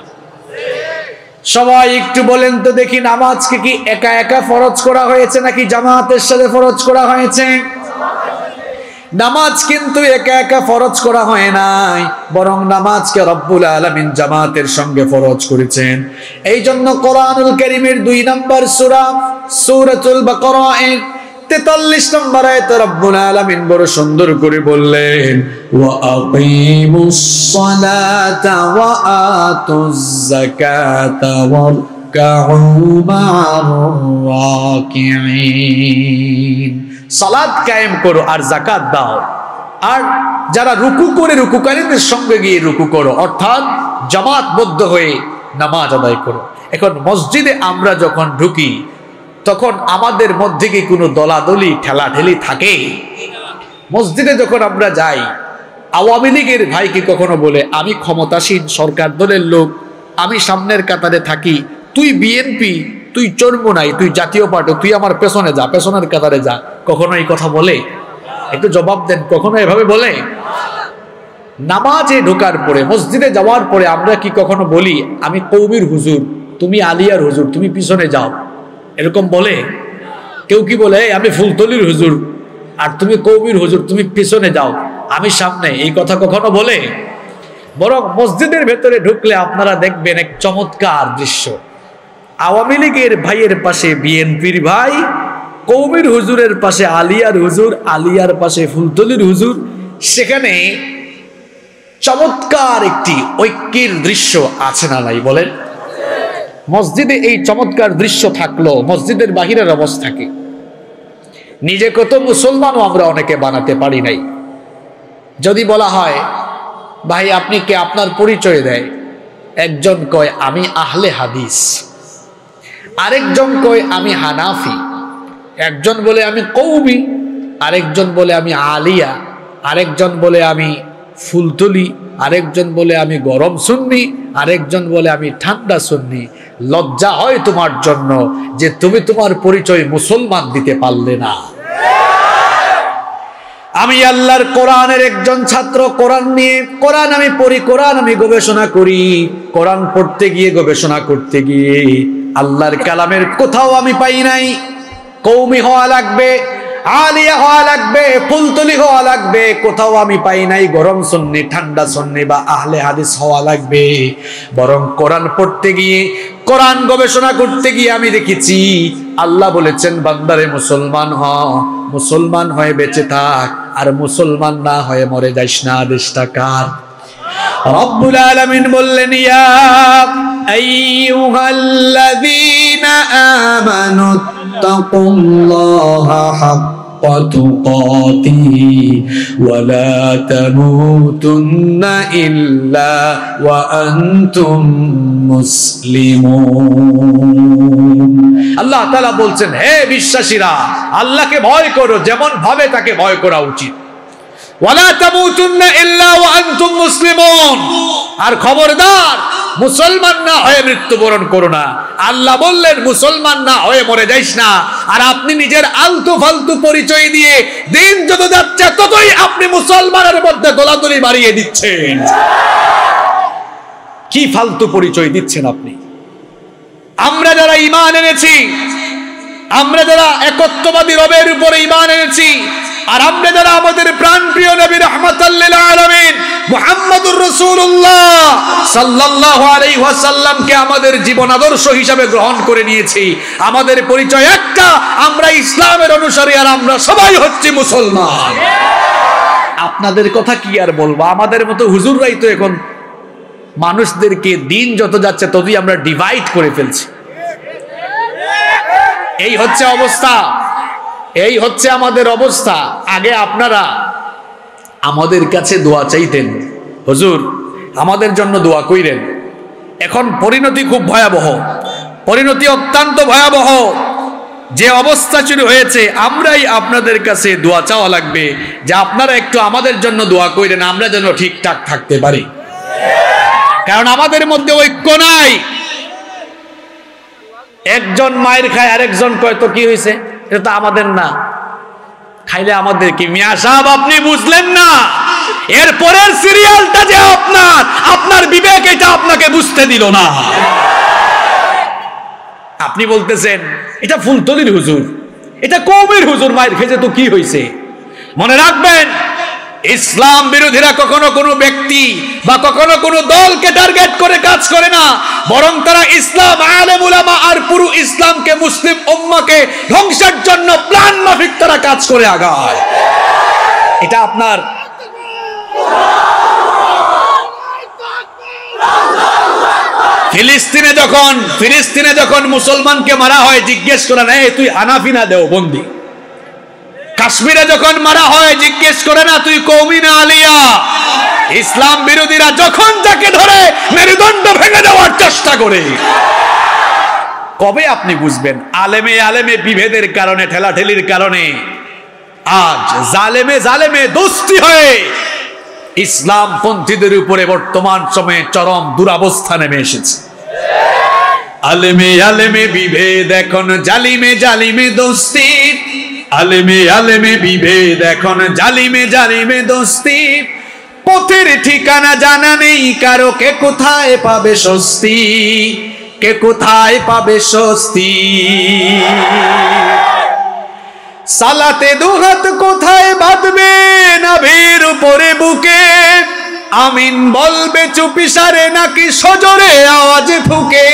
সবাই একটু বলেন তো দেখি, নামাজকে কি একা একা ফরজ করা হয়েছে নাকি জামাতের সাথে ফরজ করা হয়েছে? নামাজ কিন্তু একা একা ফরজ করা হয় নাই, বরং নামাজকে রব্বুল আলামিন জামাতের সঙ্গে ফরজ করেছেন। এই জন্য কোরআনুল কারীমের দুই নম্বর সূরা সূরাতুল বাকারা এর তেতাল্লিশ নম্বর আয়াতে রব্বুল আলামিন বড় সুন্দর করে বললেন, ওয়া আকিমুস সালাতা ওয়া আতুজ যাকাতা ওয়ারকাউ মা'আর রাকিঈন। সালাত কায়েম করো আর যাকাত দাও, আর যারা রুকু করে রুকুকারীদের সঙ্গে গিয়ে রুকু করো, অর্থাৎ জামাতবদ্ধ হয়ে নামাজ আদায় করো। এখন মসজিদে আমরা যখন ঢুকি তখন আমাদের মধ্যে কি কোনো দলাদলি ঠেলাঠেলি থাকে? মসজিদে যখন আমরা যাই, আওয়ামী লীগের ভাই কি কখনো বলে আমি ক্ষমতাসীন সরকার দলের লোক, আমি সামনের কাতারে থাকি, তুই বিএনপি, তুই চরমোনাই, তুই জাতীয় পার্টি, তুই আমার পেছনে যা, পেছনের কাতারে যা? কখনো এই কথা বলে? একটু জবাব দেন, কখনো এভাবে বলে? নামাজে ঢোকার পরে, মসজিদে যাওয়ার পরে আমরা কি কখনো বলি আমি কৌমির হুজুর, তুমি আলিয়ার হুজুর, তুমি পিছনে যাও? এরকম বলে কেউ? কি বলে আমি ফুলতলির হুজুর আর তুমি কৌমির হুজুর, তুমি পিছনে যাও, আমি সামনে? এই কথা কখনো বলে? বরং মসজিদের ভেতরে ঢুকলে আপনারা দেখবেন এক চমৎকার দৃশ্য। আওয়ামী লীগের ভাইয়ের পাশে বিএনপির ভাই, কৌমির হুজুরের পাশে আলিয়ার হুজুর, আলিয়ার পাশে ফুলতলির হুজুর। সেখানে চমৎকার একটি ঐক্যের দৃশ্য আছে না নাই বলেন? মসজিদে এই চমৎকার দৃশ্য থাকলো, মসজিদের বাহিরের অবস্থা কি? নিজে কত মুসলমানও আমরা অনেকে বানাতে পারি নাই। যদি বলা হয় ভাই আপনি কে, আপনার পরিচয় দেয়, একজন কয় আমি আহলে হাদিস, আরেকজন কয় আমি হানাফি, একজন বলে আমি কৌমি, আরেকজন বলে আমি আলিয়া, আরেকজন বলে আমি ফুলতলি, আরেকজন বলে আমি গরম সুন্নি, আরেকজন বলে আমি ঠান্ডা সুন্নি। লজ্জা হয় তোমার জন্য যে তুমি তোমার পরিচয় মুসলমান দিতে পারলে না। আমি আল্লাহর কোরআনের একজন ছাত্র, কোরআন নিয়ে, কোরআন আমি পড়ি, কোরআন আমি গবেষণা করি, কোরআন পড়তে গিয়ে, গবেষণা করতে গিয়ে আল্লাহর কালামের কোথাও আমি পাই নাই কওমি হওয়া লাগবে, আলিয়া হওয়া লাগবে, ফুলতলি হওয়া লাগবে। কোথাও আমি পাই নাই গরম সুন্নি, ঠান্ডা সুন্নি বা আহলে হাদিস হওয়া লাগবে। বরং কোরআন পড়তে গিয়ে, কোরআন গবেষণা করতে গিয়ে আমি দেখেছি আল্লাহ বলেছেন বান্দারে মুসলমান হ, মুসলমান হয়ে বেঁচে থাক, আর মুসলমান না হয়ে মরে যাইস না। আদেশটা কার? রব্বুল আলামিন বললেন ইয়া আইয়ুহাল্লাযীনা আমানু তাকুল্লাহা হাক্কা তুকাতিহি ওয়া লা তামুতুন্না ইল্লা ওয়া আনতুম মুসলিমুন। আল্লাহ তাআলা বলছেন হে বিশ্বাসীরা, আল্লাহকে ভয় করো যেমন ভাবে তাকে ভয় করা উচিত। ওয়ালা তামুতুন্না ইল্লা ওয়া আনতুম মুসলিমুন, আর খবরদার মুসলমান না হয়ে মৃত্যুবরণ করো না। আল্লাহ বললেন মুসলমান না হয়ে মরে যাইস না। আর আপনি নিজের আলতু ফালতু পরিচয় দিয়ে দিন যত যাচ্ছে ততই আপনি মুসলমানের মধ্যে দোলাদলি বাড়িয়ে দিচ্ছেন। কি ফালতু পরিচয় দিচ্ছেন আপনি? আমরা যারা ঈমান এনেছি, আমরা যারা একত্ববাদী রবের উপরে ঈমান এনেছি, আর আমরা যারা আমাদের প্রাণপ্রিয় নবী রাহমাতাল লিল আলামিন মুহাম্মদুর রাসূলুল্লাহ সাল্লাল্লাহু আলাইহি ওয়াসাল্লামকে আমাদের জীবন আদর্শ হিসেবে গ্রহণ করে নিয়েছি, আমাদের পরিচয় একটা, আমরা ইসলামের অনুসারী, আর আমরা সবাই হচ্ছি মুসলমান। আপনাদের কথা কি আর বলবো? আমাদের মতো হুজুররাই তো এখন মানুষদেরকে দিন যত যাচ্ছে ততই আমরা ডিভাইড করে ফেলছি। এই হচ্ছে অবস্থা, এই হচ্ছে আমাদের অবস্থা। আগে আপনারা আমাদের কাছে দোয়া চাইতেন, হুজুর আমাদের জন্য দোয়া কইরেন। এখন পরিণতি খুব ভয়াবহ, পরিণতি অত্যন্ত ভয়াবহ। যে অবস্থা শুরু হয়েছে, আমরাই আপনাদের কাছে দোয়া চাওয়া লাগবে যে আপনারা একটু আমাদের জন্য দোয়া কইরেন, আমরা যেন ঠিকঠাক থাকতে পারি। কারণ আমাদের মধ্যে ঐক্য নাই। একজন মায়ের খায়, আরেকজন কয় তো কি হয়েছে, এটা তো আমাদের না, খাইলে আমাদের কি? মিয়া সাহেব আপনি বুঝলেন না, এর পরের সিরিয়ালটা যে আপনার, আপনার বিবেক এটা আপনাকে বুঝতে দিল না। আপনি বলতেছেন এটা ফুলতলির হুজুর, এটা কওমের হুজুর, মায়ের খেয়েছে তো কি হয়েছে? মনে রাখবেন, ইসলাম বিরোধীরা কখনো কোনো ব্যক্তি বা কখনো কোনো দলকে টার্গেট করে কাজ করে না, বরং তারা ইসলাম, আলেম উলামা আর পুরো ইসলামকে, মুসলিম উম্মাহকে ধ্বংসের জন্য প্ল্যান মাফিক তারা কাজ করে আগায়। এটা আপনার ফিলিস্তিনে যখন ফিলিস্তিনে যখন মুসলমানকে মারা হয়, জিজ্ঞেস করেন এই তুই হানাফি না দেওবন্দি? কাশ্মীরে যখন মারা হয়, জিজ্ঞেস করে না তুই কওমি না আলিয়া? ইসলাম বিরোধীরা যখন যাকে ধরে মেরুদণ্ড ভেঙে দেওয়ার চেষ্টা করে। কবে আপনি বুঝবেন? আলেমে আলেমে বিভেদের কারণে, ঠেলাঠেলির কারণে আজ জালেমে জালেমে দোস্তি হয়ে ইসলাম পন্থীদের উপরে বর্তমান সময়ে চরম দুরাবস্থা নেমে এসেছে। আলেমে আলেমে বিভেদ এখন জালিমে জালিমে দোস্তি, আলেমে আলেমে বিভেদ এখন জালিমে জালিমে দোস্তি। পথের ঠিকানা জানা নেই কারো, কে কোথায় পাবে স্বস্তি, কে কোথায় পাবে স্বস্তি। সালাতে দুহাত কোথায় বাঁধবে নাভির উপরে বুকে, আমিন বলবে চুপিসারে নাকি সজোরে আওয়াজে ফুকে।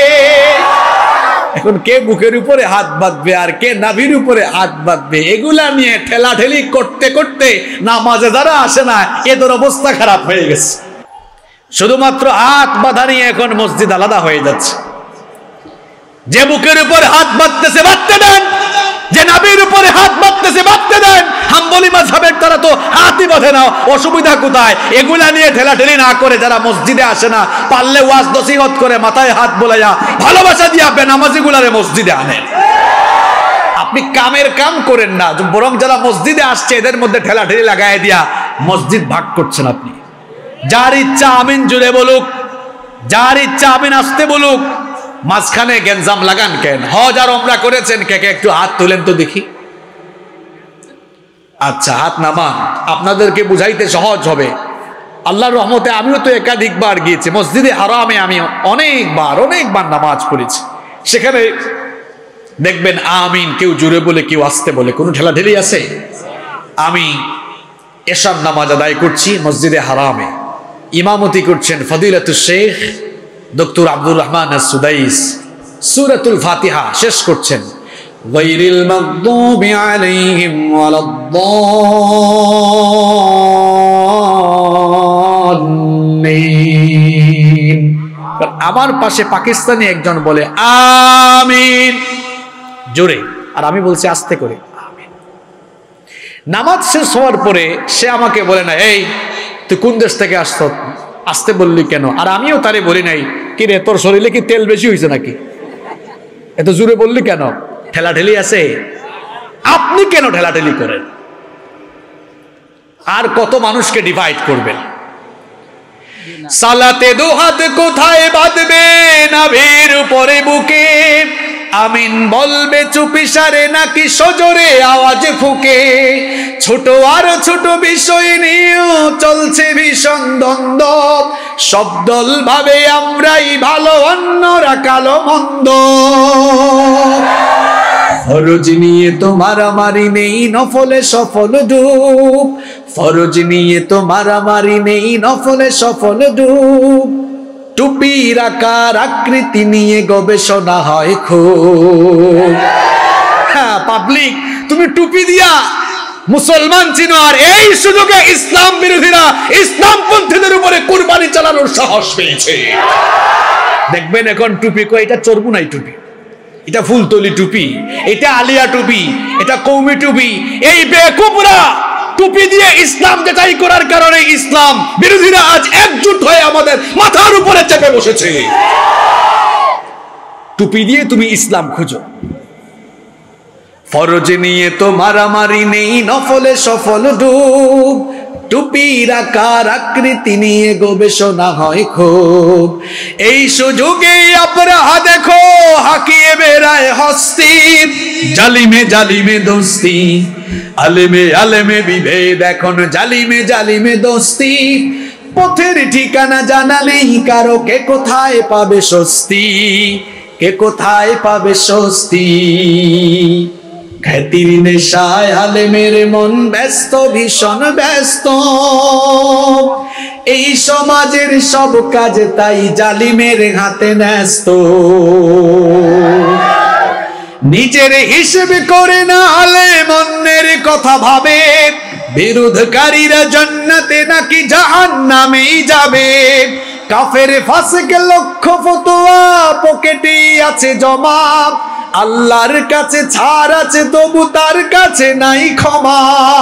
এখন কে বুকের উপরে হাত বাঁধবে আর কে নাভির উপরে হাত বাঁধবে, এগুলা নিয়ে ঠেলাঠেলি করতে করতে নামাজে যারা আসে না, এদের অবস্থা খারাপ হয়ে গেছে। শুধুমাত্র হাত বাঁধা নিয়ে এখন মসজিদ আলাদা হয়ে যাচ্ছে। যে বুকের উপরে হাত বাঁধতেছে বাঁধতে দেন, যে নাভির উপরে হাত বাঁধতেছে বাঁধতে দেন। হাম্বলি মাযহাবের তারা তো হাতই বাঁধে না, অসুবিধা কোথায়? এগুলা নিয়ে ঠেলাঠেলি না করে যারা মসজিদে আসে না, পারলে ওয়াজ নসিহত করে মাথায় হাত বোলাইয়া ভালোবাসা দিয়ে বেনামাজিগুলারে মসজিদে আনেন। আপনি কামের কাম করেন না, বরং যারা মসজিদে আসছে এদের মধ্যে ঠেলাঠেলি লাগাই দিয়া মসজিদ ভাগ করছেন আপনি। যার ইচ্ছা আমিন জুড়ে বলুক, যার ইচ্ছা আমিন আসতে বলুক, মাঝখানে গেঞ্জাম লাগান কেন? হজ আর ওমরা করেছেন কে কে? একটু হাত তোলেন তো দেখি। আচ্ছা হাত নামান, আপনাদেরকে বুঝাইতে সহজ হবে। আল্লাহর রহমতে আমিও তো একাধিকবার গিয়েছি মসজিদে হারামে, আমি অনেকবার অনেকবার নামাজ পড়েছি। সেখানে দেখবেন আমিন কেউ জোরে বলে কেউ আস্তে বলে, কোনো ঠেলাঠেলি আছে? আমি এশার নামাজ আদায় করছি মসজিদে হারামে, ইমামতি করছেন ফদিলাতুল Sheikh doctor Abdur Rahman As-Sudais, সূরাতুল ফাতিহা শেষ করছেন, গায়রিল মাগদুবি আলাইহিম ওয়ালাদ-দাল্লিন। আমার পাশে পাকিস্তানি একজন বলে আমিন জোরে, আর আমি বলছি আস্তে করে আমিন। নামাজ শেষ হওয়ার পরে সে আমাকে বলে না, এই তুই কোন দেশ থেকে আসছ, আসতে বললি কেন? আর আমিও তারে বলি নাই, কি রে তোর শরীরে কি তেল বেশি হয়েছে নাকি, এত জোরে বললি কেন? ঠেলাঠেলি আছে? আপনি কেন ঠেলাঠেলি করেন? আর কত মানুষকে ডিভাইড করবেন? সালাতে দু হাত কোথায় বাঁধবে, নাভির উপরে বুকে, আমিন বলবে চুপিসারে নাকি সজোরে আওয়াজ ফুকে, ছোট আর ছোট বিষয় নিয়েও চলছে ভীষণ দ্বন্দ্ব, সব দল ভাবে আমরাই ভালো অন্যরা কালো মন্দ, ফরজ নিয়ে তো মারামারি নেই নফলে সফল ডুব, ফরজ নিয়ে তো মারামারি নেই নফলে সফল ডুব, টুপির আকার আকৃতি নিয়ে গবেষণা হয় খুব। হ্যাঁ পাবলিক, তুমি টুপি দিয়া মুসলমান চিনো, আর এই সুযোগে ইসলাম বিরোধীরা ইসলামপন্থীদের উপরে কুরবানি চালানোর সাহস পেয়েছে। দেখবেন এখন টুপি কই, এটা চরবুনাই টুপি, এটা ফুলতলি টুপি, এটা আলিয়া টুপি, এটা কৌমি টুপি। এই বেকুবরা টুপি দিয়ে ইসলাম যাচাই করার কারণে ইসলাম বিরোধীরা আজ একজোট হয়ে আমাদের মাথার উপরে চেপে বসেছে। টুপি দিয়ে তুমি ইসলাম খুঁজো, ফরজ নিয়ে তো মারামারি নেই নফলে সফল ডুব, টুপির আকার আকৃতি নিয়ে গবেষণা হয় খুব, এই সুযোগে আপনারা দেখো হাকিয়ে বেড়ায় হস্তি, জালিমে জালিমে দোস্তি, আলেমে আলেমে বিভেদ, এখন জালিমে জালিমে দোস্তি, পথের ঠিকানা জানা নেই কারো, কে কোথায় পাবে স্বস্তি, কে কোথায় পাবে স্বস্তি, খ্যাতির নেশায় আলেমের মন ব্যস্ত ভীষণ ব্যস্ত, এই সমাজের সব কাজ তাই জালিমের হাতে ন্যস্ত, নিজের হিসেবে করে না আলেম অন্যের কথা ভাবে, বিরোধকারীরা জান্নাতে নাকি জাহান্নামেই যাবে, কাফের ফাসিক লক্ষ ফতোয়া পকেটে আছে জমা, আল্লাহর কাছে ছাড় আছে তবু তার কাছে নাই ক্ষমা,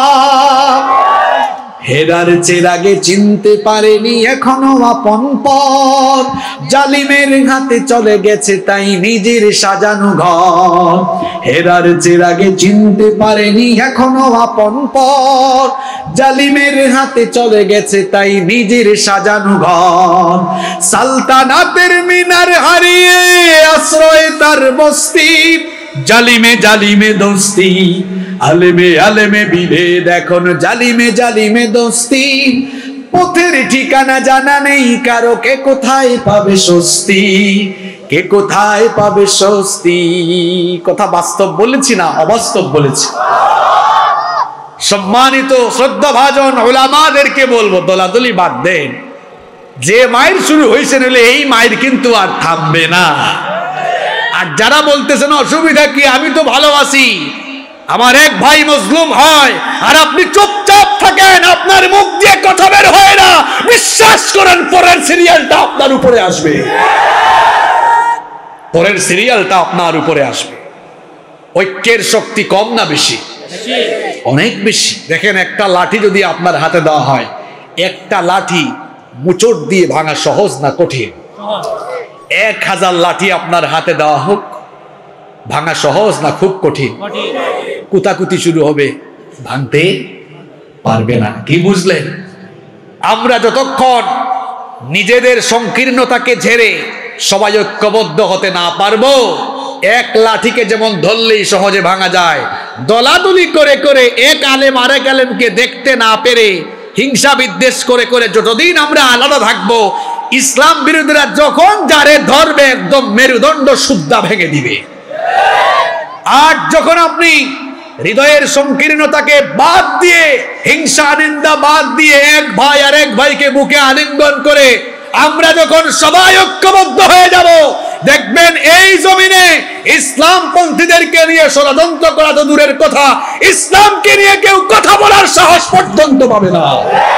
হেরার চেরাগে চিনতে পারেনি এখনো আপন পর, জালিমের হাতে চলে গেছে তাই নিজের সাজানো ঘর, হেরার চেরাগে চিনতে পারেনি এখনো আপন পর, জালিমের হাতে চলে গেছে তাই নিজের সাজানো ঘর, সালতানাতের মিনার হারিয়ে আশ্রয় তার বস্তি, জালিমে জালিমে দোস্তি, আলেমে আলেমে বিভেদ, এখন জালিমে জালিমে দোস্তি, পথের ঠিকানা জানা নেই কারো, কে কোথায় পাবে স্বস্তি, কে কোথায় পাবে স্বস্তি। কথা বাস্তব বলেছি না অবাস্তব বলেছি? সম্মানিত শ্রদ্ধাভাজন উলামাদেরকে বলবো, দলাদলি বাদ দেন, যে মায়ের শুরু হয়েছে নইলে এই মায়ের কিন্তু আর থামবে না। আর যারা বলতেছেন অসুবিধা কি, আমি তো ভালোবাসি, আমার এক ভাই মজলুম হয় আর আপনি চুপচাপ থাকেন, আপনার মুখ দিয়ে কথা বের হয় না, বিশ্বাস করেন পরের সিরিয়ালটা আপনার উপরে আসবে, পরের সিরিয়ালটা আপনার উপরে আসবে। ঐক্যের শক্তি কম না বেশি? অনেক বেশি। দেখেন একটা লাঠি যদি আপনার হাতে দেওয়া হয়, একটা লাঠি মুচড় দিয়ে ভাঙা সহজ না কঠিন? এক হাজার লাঠি আপনার হাতে দেওয়া হোক, ভাঙা সহজ না খুব কঠিন? কুতাকুতি শুরু হবে, ভাঙতে পারবে না। কি বুঝলেন? আমরা যতক্ষণ নিজেদের সংকীর্ণতাকে ঝেড়ে সবাই ঐক্যবদ্ধ হতে না পারবো, এক লাঠিকে যেমন ধরলেই সহজে ভাঙা যায়, দলাদলি করে করে এক আলেম আরেক আলেমকে দেখতে না পেরে হিংসা বিদ্বেষ করে করে যতদিন আমরা আলাদা থাকবো, ইসলাম বিরোধীরা যখন যারে ধরবে একদম মেরুদণ্ড সুদ্ধা ভেঙে দিবে। আর যখন আপনি হৃদয়ের সংকীর্ণতাকে বাদ দিয়ে, হিংসা নিন্দা বাদ দিয়ে, এক ভাই আর এক ভাইকে বুকে আলিঙ্গন করে আমরা যখন সবাই ঐক্যবদ্ধ হয়ে যাব, দেখবেন এই জমিনে ইসলাম পন্থীদেরকে নিয়ে ষড়যন্ত্র করা তো দূরের কথা, ইসলামকে নিয়ে কেউ কথা বলার সাহস পর্যন্ত পাবে না।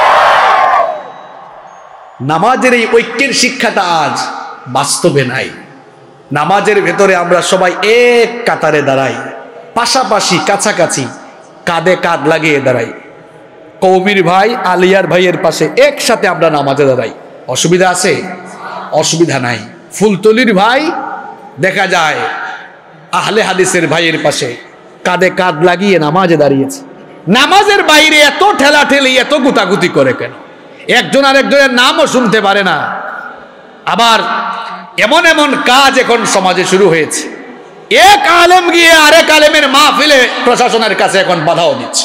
নামাজের এই ঐক্যের শিক্ষাটা আজ বাস্তবে নাই। নামাজের ভেতরে আমরা সবাই এক কাতারে দাঁড়াই, পাশাপাশি কাছাকাছি কাঁধে কাঁধ লাগিয়ে দাঁড়াই। কৌমির ভাই আলিয়ার ভাইয়ের পাশে একসাথে আমরা নামাজে দাঁড়াই, অসুবিধা আছে? অসুবিধা নাই। ফুলতলির ভাই দেখা যায় আহলে হাদিসের ভাইয়ের পাশে কাঁধে কাঁধ লাগিয়ে নামাজে দাঁড়িয়েছে। নামাজের বাইরে এত ঠেলাঠেলি, এত গুতাগুতি করে কেন? একজন আরেকজনের নামও শুনতে পারে না। আবার এমন এমন কাজ এখন সমাজে শুরু হয়েছে, এক আলেম গিয়ে আরেক আলেমের মাহফিলে প্রশাসনের কাছে এখন বাধাও দিচ্ছে।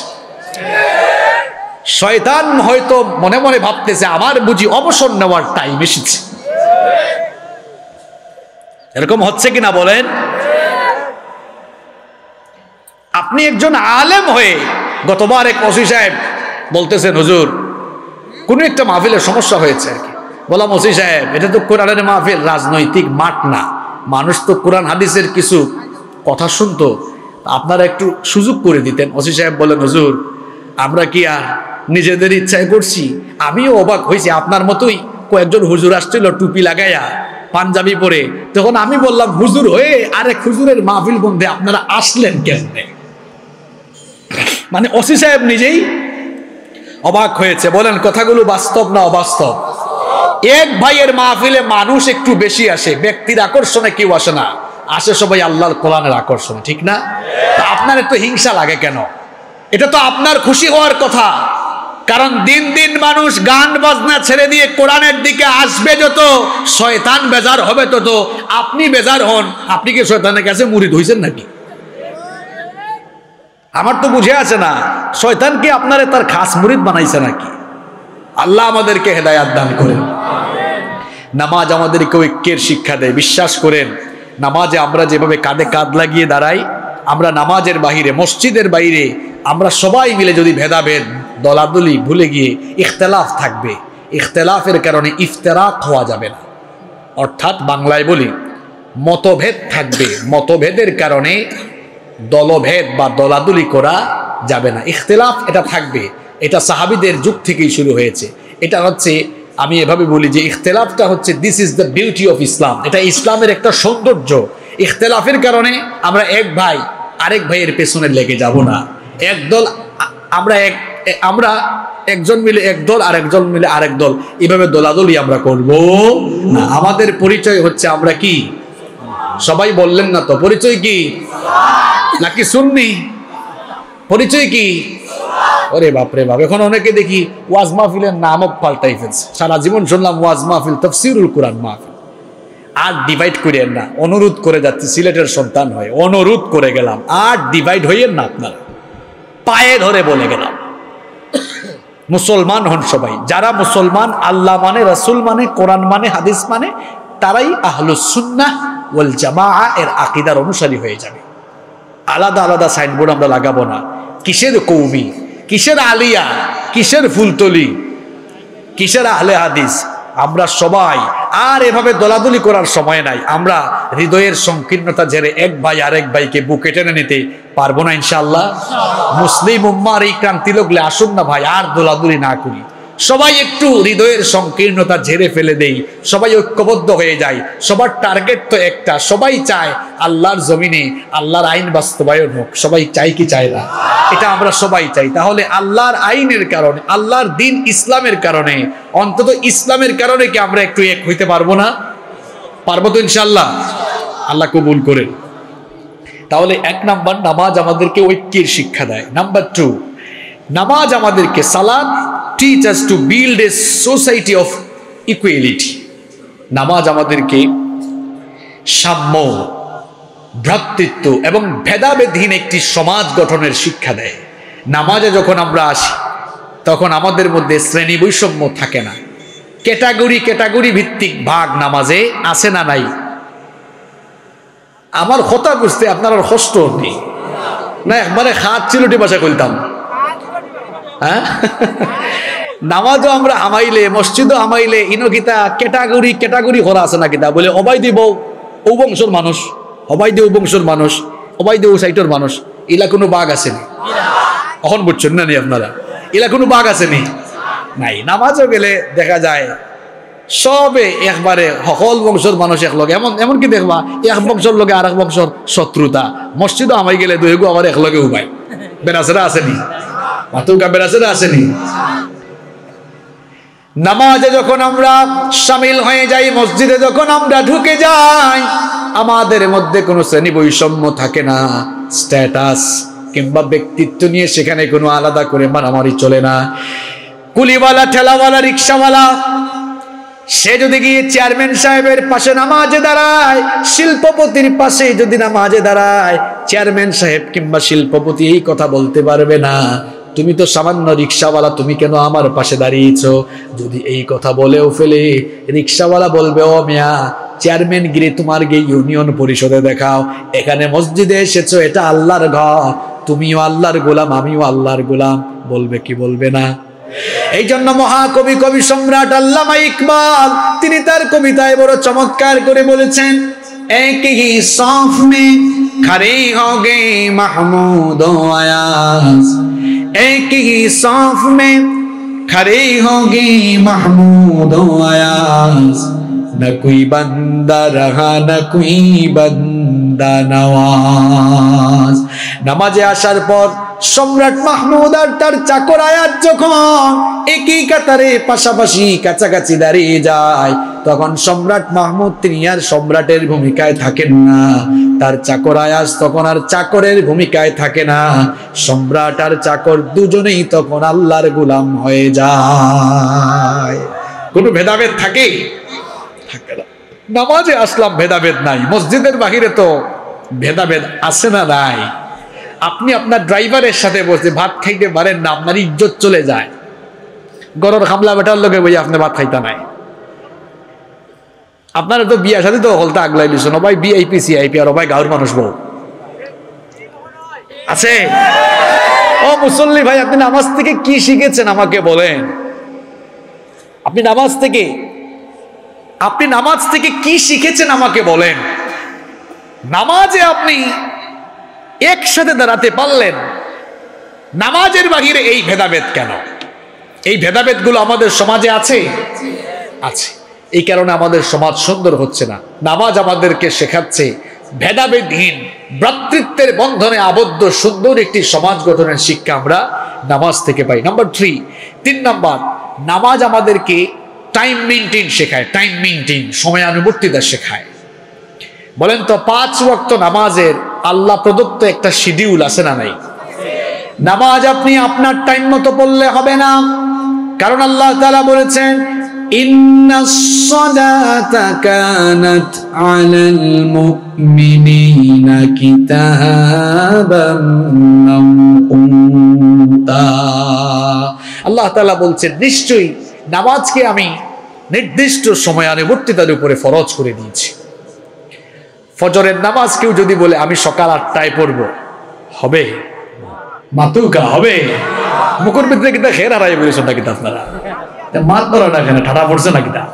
শয়তান হয়তো মনে মনে ভাবতেছে আমার বুঝি অবসর নেওয়ার টাইম এসেছে। এরকম হচ্ছে কিনা বলেন? আপনি একজন আলেম হয়ে, গতবার এক ওসি সাহেব বলতেছেন হুজুর কোন একটা মাহফিলের সমস্যা হয়েছে আর কি। বললাম ওসি সাহেব এটা তো কোরআনের মাহফিল, রাজনৈতিক মাঠ না। মানুষ তো কোরআন হাদিসের কিছু কথা শুনতো, আপনারা একটু সুযোগ করে দিতেন। ওসি সাহেব বলেন হুজুর আমরা কি আর নিজেদের ইচ্ছায় করছি? আমিও অবাক হয়েছি, আপনার মতোই কয়েকজন হুজুর আসছিল টুপি লাগাইয়া পাঞ্জাবি পরে। তখন আমি বললাম হুজুর হয়ে আরেক হুজুরের মাহফিল বন্ধে আপনারা আসলেন কেমনে? মানে ওসি সাহেব নিজেই অবাক হয়েছে। বলেন কথাগুলো বাস্তব না অবাস্তব? এক ভাইয়ের মাহফিলে মানুষ একটু বেশি আসে, ব্যক্তির আকর্ষণে কেউ আসে না, আসে সবাই আল্লাহর কোরআনের আকর্ষণে, ঠিক না? আপনার একটু হিংসা লাগে কেন? এটা তো আপনার খুশি হওয়ার কথা, কারণ দিন দিন মানুষ গান বাজনা ছেড়ে দিয়ে কোরআনের দিকে আসবে যত, শয়তান বেজার হবে তত। আপনি বেজার হন, আপনি কি শয়তানের কাছে মুরিদ হইছেন নাকি? আমার তো বুঝে আছে না, শয়তান কি আপনারে তার খাস মুরিদ বানাইছে নাকি? আল্লাহ আমাদেরকে হেদায়াত দান করেন। নামাজ আমাদেরকে ঐক্যের শিক্ষা দেয়। বিশ্বাস করেন নামাজে আমরা যেভাবে কাঁধে কাঁধ লাগিয়ে দাঁড়াই, আমরা নামাজের বাহিরে, মসজিদের বাইরে আমরা সবাই মিলে যদি ভেদাভেদ দলাদলি ভুলে গিয়ে ইখতলাফ থাকবে, ইখতলাফের কারণে ইফতেরাক হওয়া যাবে না। অর্থাৎ বাংলায় বলি মতভেদ থাকবে, মতভেদের কারণে দলভেদ বা দলাদলি করা যাবে না। ইখতলাফ এটা থাকবে, এটা সাহাবীদের যুগ থেকেই শুরু হয়েছে। এটা হচ্ছে, আমি এভাবে বলি যে ইখতলাফটা হচ্ছে this is the beauty of Islam, এটা ইসলামের একটা সৌন্দর্য। ইখতলাফের কারণে আমরা এক ভাই আরেক ভাইয়ের পেছনে লেগে যাব না। একদল আমরা এক আমরা একজন মিলে এক দল, আর একজন মিলে আরেক দল, এভাবে দলাদলি আমরা করব না। আমাদের পরিচয় হচ্ছে আমরা কি? সবাই বললেন না তো, পরিচয় কি? নাকি সুন্নি? পরিচয় কি? ওরে বাপরে বাপ, এখন অনেকে দেখি ওয়াজ মাহফিলের নামও পাল্টাই ফেলছে। সারা জীবন শুনলাম ওয়াজ মাহফিল, তাফসীরুল কুরআন মাহফিল। আর ডিভাইড করিয়েন না, অনুরোধ করে যাচ্ছি, সিলেটের সন্তান হয় অনুরোধ করে গেলাম, আর ডিভাইড হইয়েন না। আপনারা পায়ে ধরে বলে গেলাম, মুসলমান হন সবাই। যারা মুসলমান, আল্লাহ মানে, রাসূল মানে, কোরআন মানে, হাদিস মানে, তারাই আহলুস সুন্নাহ ওয়াল জামাআহ এর আকীদার অনুসারী হয়ে যাবে। আলাদা আলাদা সাইনবোর্ড আমরা লাগাবো না। কিসের কৌমি, কিসের আলিয়া, কিসের ফুলতলি, কিসের আহলে হাদিস, আমরা সবাই। আর এভাবে দলাদলি করার সময় নাই। আমরা হৃদয়ের সংকীর্ণতা ঝেড়ে এক ভাই আরেক ভাইকে বুকে টেনে নিতে পারবো না ইনশাআল্লাহ। মুসলিম উম্মার এই ক্রান্তি লগলে আসুন না ভাই, আর দলাদলি না করি, সবাই একটু হৃদয়ের সংকীর্ণতা ঝেড়ে ফেলে দেই, সবাই ঐক্যবদ্ধ হয়ে যায়। সবার টার্গেট তো একটা, সবাই চায় আল্লাহর জমিনে আল্লাহর আইন বাস্তবায়ন হোক। সবাই চাই কি চায় না? এটা আমরা সবাই চাই। তাহলে আল্লাহর আইনের কারণে, আল্লাহর দিন ইসলামের কারণে, অন্তত ইসলামের কারণে কি আমরা একটু এক হইতে পারবো না? পারবো তো ইনশাআল্লাহ। আল্লাহ কবুল করেন। তাহলে এক নাম্বার, নামাজ আমাদেরকে ঐক্যের শিক্ষা দেয়। নাম্বার টু, নামাজ আমাদেরকে, সালাত teach us to build a society of equality. নামাজ আমাদেরকে সাম্য, ভ্রাতৃত্ব এবং ভেদাভেদহীন একটি সমাজ গঠনের শিক্ষা দেয়। নামাজে যখন আমরা আসি তখন আমাদের মধ্যে শ্রেণী বৈষম্য থাকে না। ক্যাটাগরি ক্যাটাগরি ভিত্তিক ভাগ নামাজে আছে না নাই? আমার কথা বুঝতে আপনার আর কষ্ট নেই না, একবারে হাত চিলুটি ভাষা কইতাম। হ্যাঁ, নামাজও আমরা আমাইলে, মসজিদও আমাইলে, ইনকিতা ক্যাটাগরি ক্যাটাগরি করা আছে না কিতা বলে অবাই দিব ও বংশর মানুষ, অবাই দেও বংশর মানুষ, অবাই দেও সাইটর মানুষ, ইলা কোনো বাঘ আসেনি। এখন বুঝছেন না নি আপনারা, ইলা কোনো বাঘ আসেনি নাই। নামাজও গেলে দেখা যায় সবে একবারে সকল বংশর মানুষ এক লগে, এমন এমনকি দেখবা এক বংশর লগে আর এক বংশর শত্রুতা। মসজিদও আমাই গেলে দুই গো আবার এক লগে উবাই, বেরাসেরা আসেনি, মাতুকা বেরাসেরা আসেনি। নামাজে যখন আমরা শামিল হয়ে যাই, মসজিদে যখন আমরা ঢুকে যাই, আমাদের মধ্যে কোনো শ্রেণী বৈষম্য থাকে না, স্ট্যাটাস কিংবা ব্যক্তিত্ব নিয়ে সেখানে কোনো আলাদা করে মারামারি চলে না। কুলিওয়ালা, ঠেলাওয়ালা, রিক্সাওয়ালা সে যদি গিয়ে চেয়ারম্যান সাহেবের পাশে নামাজে দাঁড়ায়, শিল্পপতির পাশে যদি নামাজে দাঁড়ায়, চেয়ারম্যান সাহেব কিংবা শিল্পপতি এই কথা বলতে পারবে না, তুমি তো সামান্য রিক্সাওয়ালা, তুমি কেন আমার পাশে দাঁড়িয়েছো। যদি এই কথা বলেও ফেলে, রিক্সাওয়ালা বলবে ও মিয়া, চেয়ারম্যান গিয়ে তোমার গিয়ে ইউনিয়ন পরিষদে দেখাও, এখানে মসজিদে এসেছো, এটা আল্লাহর ঘর, তুমিও আল্লাহর গোলাম, আমিও আল্লাহর গোলাম, বলবে কি বলবে না? এই জন্য মহাকবি, কবি সম্রাট আল্লামা ইকবাল তিনি তার কবিতায় বড় চমৎকার করে বলেছেন, এক হি সাফ মে খড়ে হোগে মাহমুদ ও আয়াজ, এক হি সাফ মে খড়ে হোগে মাহমুদ ও আয়াজ, না কোই বান্দা রহা না কোই বান্দা নওয়াজ। নামাজে আসার পর সম্রাট মাহমুদ আর তার চাকর আয়াজ যখন একই কাতারে পাশাপাশি কাছাকাছি দাঁড়িয়ে যায়, তখন সম্রাট মাহমুদ তিনি আর সম্রাটের ভূমিকায় থাকেন না, তার চাকর আয়াজ তখন আর চাকরের ভূমিকায় থাকে না, সম্রাট আর চাকর দুজনেই তখন আল্লাহর গোলাম হয়ে যায়। কোনো ভেদাভেদ থাকে থাকে না। নামাজে আসলাম ভেদাভেদ নাই, মসজিদের বাহিরে তো ভেদাভেদ আছে না নাই? আপনি আপনার ড্রাইভারের সাথে বসে ভাত খাইতে পারেন না, আপনার ইজ্জত চলে যায়। গরর খামলা বেটার লোকে বই আপনি ভাত খাইতে নাই, আপনারা তো বিয়ার সাথে তো হলতা আগলাই দিচ্ছেন, ভাই বিআইপি সিআইপি আর ভাই গাঁর মানুষ বউ আছে। ও মুসল্লি ভাই, আপনি নামাজ থেকে কি শিখেছেন আমাকে বলেন? আপনি নামাজ থেকে আপনি নামাজ থেকে কি শিখেছেন আমাকে বলেন? নামাজে আপনি একসাথে দাঁড়াতে পারলেন, নামাজের বাহিরে এই ভেদাভেদ কেন? এই ভেদাভেদ গুলো আমাদের সমাজে আছে আছে এই কারণে আমাদের সমাজ সুন্দর হচ্ছে না। নামাজ আমাদেরকে শেখাচ্ছে ভেদাভেদহীন ভ্রাতৃত্বের বন্ধনে আবদ্ধ সুন্দর একটি সমাজ গঠনের শিক্ষা আমরা নামাজ থেকে পাই। নাম্বার থ্রি, তিন নাম্বার, নামাজ আমাদেরকে টাইম মেনটেন শেখায়, টাইম মেনটেন, সময়ানুবর্তিতা শেখায়। বলেন তো, পাঁচ ওয়াক্ত নামাজের আল্লাহ প্রদত্ত একটা শিডিউল আছে না নাই? নামাজ আপনি আপনার টাইম মতো পড়লে হবে না, কারণ আল্লাহ তাআলা বলেছেন, ইন্নাস সালাতা কানাত আলাল মুমিনিনা কিতাবাম মাওকুতা। আল্লাহ তাআলা বলছেন, নিশ্চয়ই নামাজকে আমি নির্দিষ্ট সময়ানুবর্তিতার উপরে ফরজ করে দিয়েছি। ফজরের নামাজ কেউ যদি বলে আমি সকাল আটটায় পড়বো, হবে? মাতুকা হবে? মুখের ভিতরে কিতা খের হারাই বলেছেন না কিতা আপনারা? মাত ধরা না কেন, ঠাটা পড়ছে না কিতা?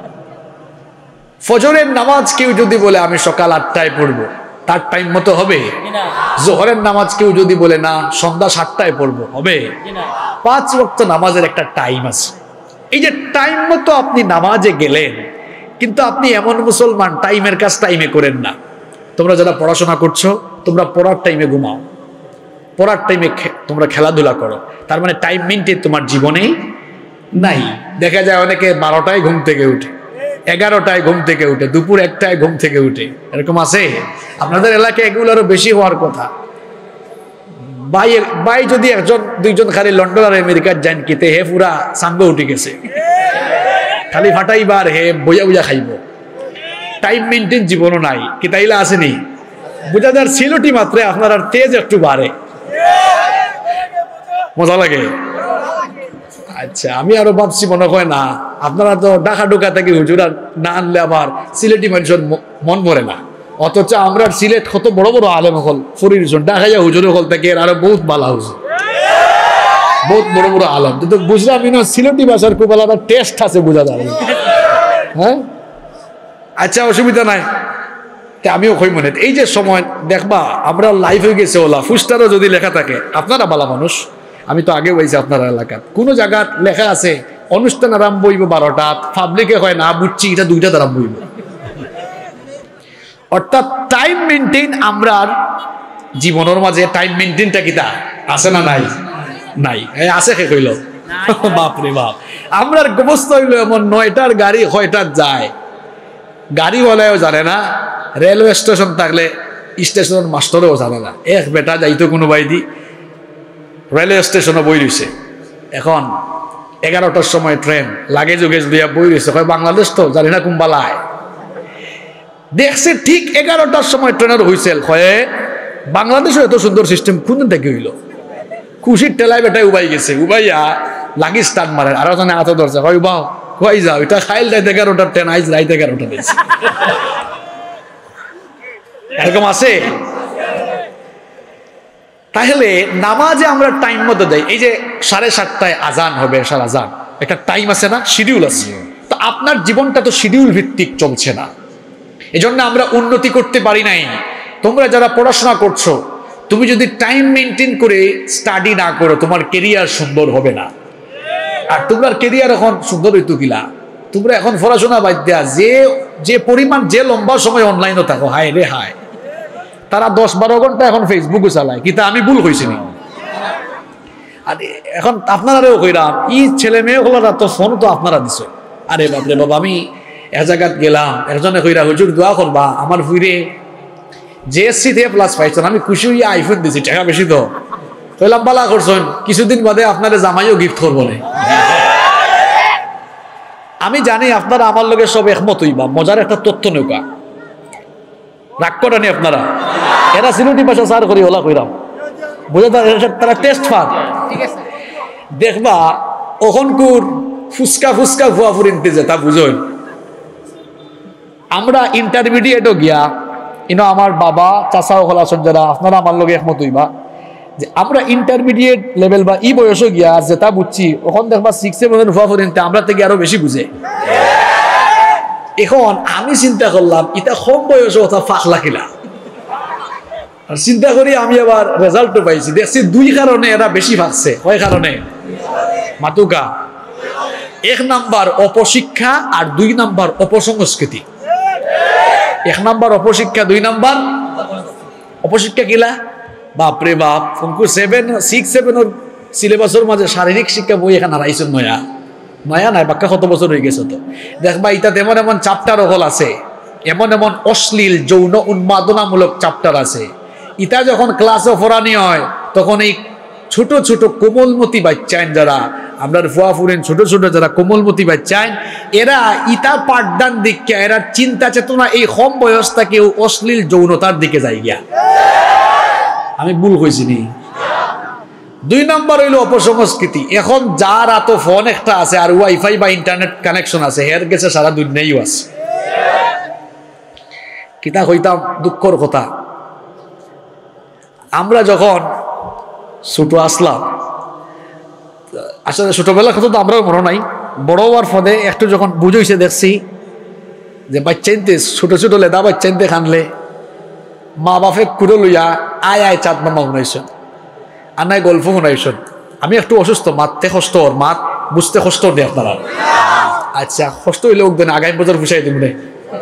ফজরের নামাজ কেউ যদি বলে আমি সকাল আটটায় পড়বো, তার টাইম মতো হবে? জোহরের নামাজ কেউ যদি বলে না সন্ধ্যা সাতটায় পড়বো, হবে? পাঁচ ওয়াক্ত নামাজের একটা টাইম আছে। এই যে টাইম মতো আপনি নামাজে গেলেন, কিন্তু আপনি এমন মুসলমান টাইমের কাজ টাইমে করেন না। তোমরা যারা পড়াশোনা করছো, তোমরা পড়ার টাইমে ঘুমাও, পড়ার টাইমে তোমরা খেলাধুলা করো, তার মানে টাইম মেনটেন তোমার জীবনে নাই। দেখা যায় অনেকে বারোটায় ঘুম থেকে উঠে, এগারোটায় ঘুম থেকে উঠে, দুপুর একটায় ঘুম থেকে উঠে, এরকম আছে? আপনাদের এলাকায় এগুলো আরো বেশি হওয়ার কথা। ভাই ভাই যদি একজন দুইজন খালি লন্ডন আর আমেরিকার যান কিতে, হে পুরা সাঙ্গ উঠে গেছে, খালি ফাটাইবার, হে বইয়া বুঝা খাইব, টাইম মেনটেন জীবনও নাই। কি তাইলা আসেনি? বুঝা যার সিলটি মাত্রে আপনার আর তেজ একটু বাড়ে, মজা লাগে। আচ্ছা, আমি আরো ভাবছি মনে হয় না আপনারা তো ডাকা ডোকা থেকে হুজুরা না আনলে আবার সিলেটি মানুষের মন ভরে না। অথচ আমরা সিলেট কত বড় বড় আলেম হল ফরিদুল ঢাকাইয়া হুজুর হল থেকে আরো বহুত বালা হয়েছে, বহুত বড় বড় আলেম। কিন্তু বুঝলাম না সিলেটি ভাষার খুব আলাদা টেস্ট আছে, বোঝা যাবে। হ্যাঁ, আচ্ছা, অসুবিধা নাই। আমিও কই মনে এই যে সময় দেখবা আমরা লাইভ হয়ে গেছে ওলা ফুস্টারও যদি লেখা থাকে, আপনারা ভালো মানুষ, আমি তো আগে বলছি আপনার এলাকার কোন জায়গা লেখা আছে অনুষ্ঠান আরম্ভ হইব বারোটা, পাবলিকে হয় না বুঝছি এটা দুইটা আরম্ভ হইব। অর্থাৎ টাইম মেনটেন, আমরা জীবনের মাঝে টাইম মেনটেনটা কিতা আছে না নাই? নাই। আছে কে কইল? বাপরে বাপ, আমরা অবস্থা হইলো এমন নয়টার গাড়ি কয়টার যায়, গাড়ি বলাও জানে না, রেলওয়ে স্টেশন থাকলে স্টেশন মাস্টারও জানে না। এক বেটা যাইতো কোনো বাইদি রেলওয়ে স্টেশনে বই রয়েছে, এখন এগারোটার সময় ট্রেন, লাগেজ উগেজ দিয়া বই রয়েছে, হয় বাংলাদেশ তো জানি না কুম্বালায়, দেখছে ঠিক এগারোটার সময় ট্রেনের হুইসেল, হয় বাংলাদেশও এত সুন্দর সিস্টেম কোন থেকে হইল, খুশির টেলায় বেটায় উবাই গেছে, উবাইয়া লাগেজ টান মারে, আরো জানে হাতে ধরছে, হয় উবাও কই যাও, এটা খাইল রাইতে এগারোটার ট্রেন, আইজ রাইতে এগারোটা দিয়েছে। এরকম আছে। তাহলে নামাজে আমরা টাইম মতো দেই, এই যে সাড়ে সাতটায় আজান হবে, এশার আজান, একটা টাইম আছে না, শিডিউল আছে। তো আপনার জীবনটা তো শিডিউল ভিত্তিক চলছে না, এজন্য আমরা উন্নতি করতে পারি নাই। তোমরা যারা পড়াশোনা করছো, তুমি যদি টাইম মেনটেন করে স্টাডি না করো, তোমার কেরিয়ার সুন্দর হবে না। আর তোমার কেরিয়ার এখন সুন্দর হইতো কিলা, তোমরা এখন পড়াশোনা বাদ দেয়া যে যে পরিমাণ যে লম্বা সময় অনলাইনে থাকো, হায় রে হায়, তারা দশ বারো ঘন্টা এখন ফেসবুকে চালায়, কিন্তু আমি ভুল হয়েছি নি। আর এখন আপনারাও কইরাম ই ছেলে মেয়ে হলারা তো ফোন তো আপনারা দিছ, আরে বাপরে বাবা, আমি এক জায়গাত গেলাম, একজনে কইরা হুজুর দোয়া করবা আমার ফুইরে জেএসসি থেকে প্লাস পাইছেন, আমি খুশি হইয়া আইফোন দিছি, টাকা বেশি তো, কইলাম বালা করছেন, কিছুদিন বাদে আপনারা জামাইও গিফট করবো না। আমি জানি আপনারা আমার লগে সব একমত হইবা, মজার একটা তথ্য নৌকা, রাগ করেনি আপনারা, এরা সিলেটি ভাষা সার করি ওলা কইরাম, বুঝে তারা টেস্ট ফার দেখবা, ওখনকুর ফুসকা ফুসকা ভুয়া ফুরিনতে যে তা বুঝুন। আমরা ইন্টারমিডিয়েটও গিয়া, ইনো আমার বাবা চাচা ওখলা আছেন যারা, আপনারা আমার লগে একমত হইবা যে আমরা ইন্টারমিডিয়েট লেভেল বা ই বয়সও গিয়া যেটা বুঝছি, ওখান দেখবা সিক্স সেভেন ভুয়া ফুরিনতে আমরা থেকে আরো বেশি বুঝে। এখন আমি চিন্তা করলাম এটা কম বয়স অথবা ফাঁকলা কিলা, আর চিন্তা করি আমি আবার রেজাল্টও পাইছি, দেখছি দুই কারণে এরা বেশি ফাঁকছে। কয় কারণে? মাতুকা, এক নাম্বার অপশিক্ষা আর দুই নাম্বার অপসংস্কৃতি। এক নাম্বার অপশিক্ষা, দুই নাম্বার অপশিক্ষা কিলা, বাপরে বাপ, সেভেন সিক্স সেভেনের সিলেবাসের মাঝে শারীরিক শিক্ষা বই এখানে হারাইছেন নয়া নয়া নাই, বাক্কা কত বছর হয়ে গেছে তো। দেখবা ইটাতে এমন এমন চ্যাপ্টার হল আছে, এমন এমন অশ্লীল যৌন উন্মাদনামূলক চ্যাপ্টার আছে, ইটা যখন ক্লাসে পড়ানি হয় তখন এই ছোট ছোট কোমলমতি বাচ্চাইন যারা আমরা ফুয়া ফুরেন, ছোট ছোট যারা কোমলমতি বাচ্চাইন, এরা ইটা পাঠদান দিকে এরা চিন্তা চেতনা এই কম বয়স থেকে অশ্লীল যৌনতার দিকে যাই গিয়া। আমি ভুল কইছি নি? দুই নম্বর হইল অপসংস্কৃতি। এখন যার এত ফোন একটা আছে আর ওয়াইফাই বা ইন্টারনেট কানেকশন আছে, হের গেছে সারা দুনিয়াও আছে। কিতা কইতাম দুঃখর কথা, আমরা যখন ছোট আসলাম, আসলে ছোটবেলার কথা তো আমরাও মনে নাই, বড় হওয়ার ফলে একটু যখন বুঝেছে দেখছি যে বাচ্চাইনতে ছোট ছোট লেদা বাচ্চাইনতে খানলে মা বাপে কুড়ে লইয়া আয় আয় চাঁদ মামা শুনাইছেন, আর নাই গল্প শুনাইছেন। আমি একটু অসুস্থ, মাততে কষ্ট, ওর মাত বুঝতে কষ্ট নেই আপনারা। আচ্ছা, কষ্ট হইলে ওদের আগামী বছর ফুসাই দিব না।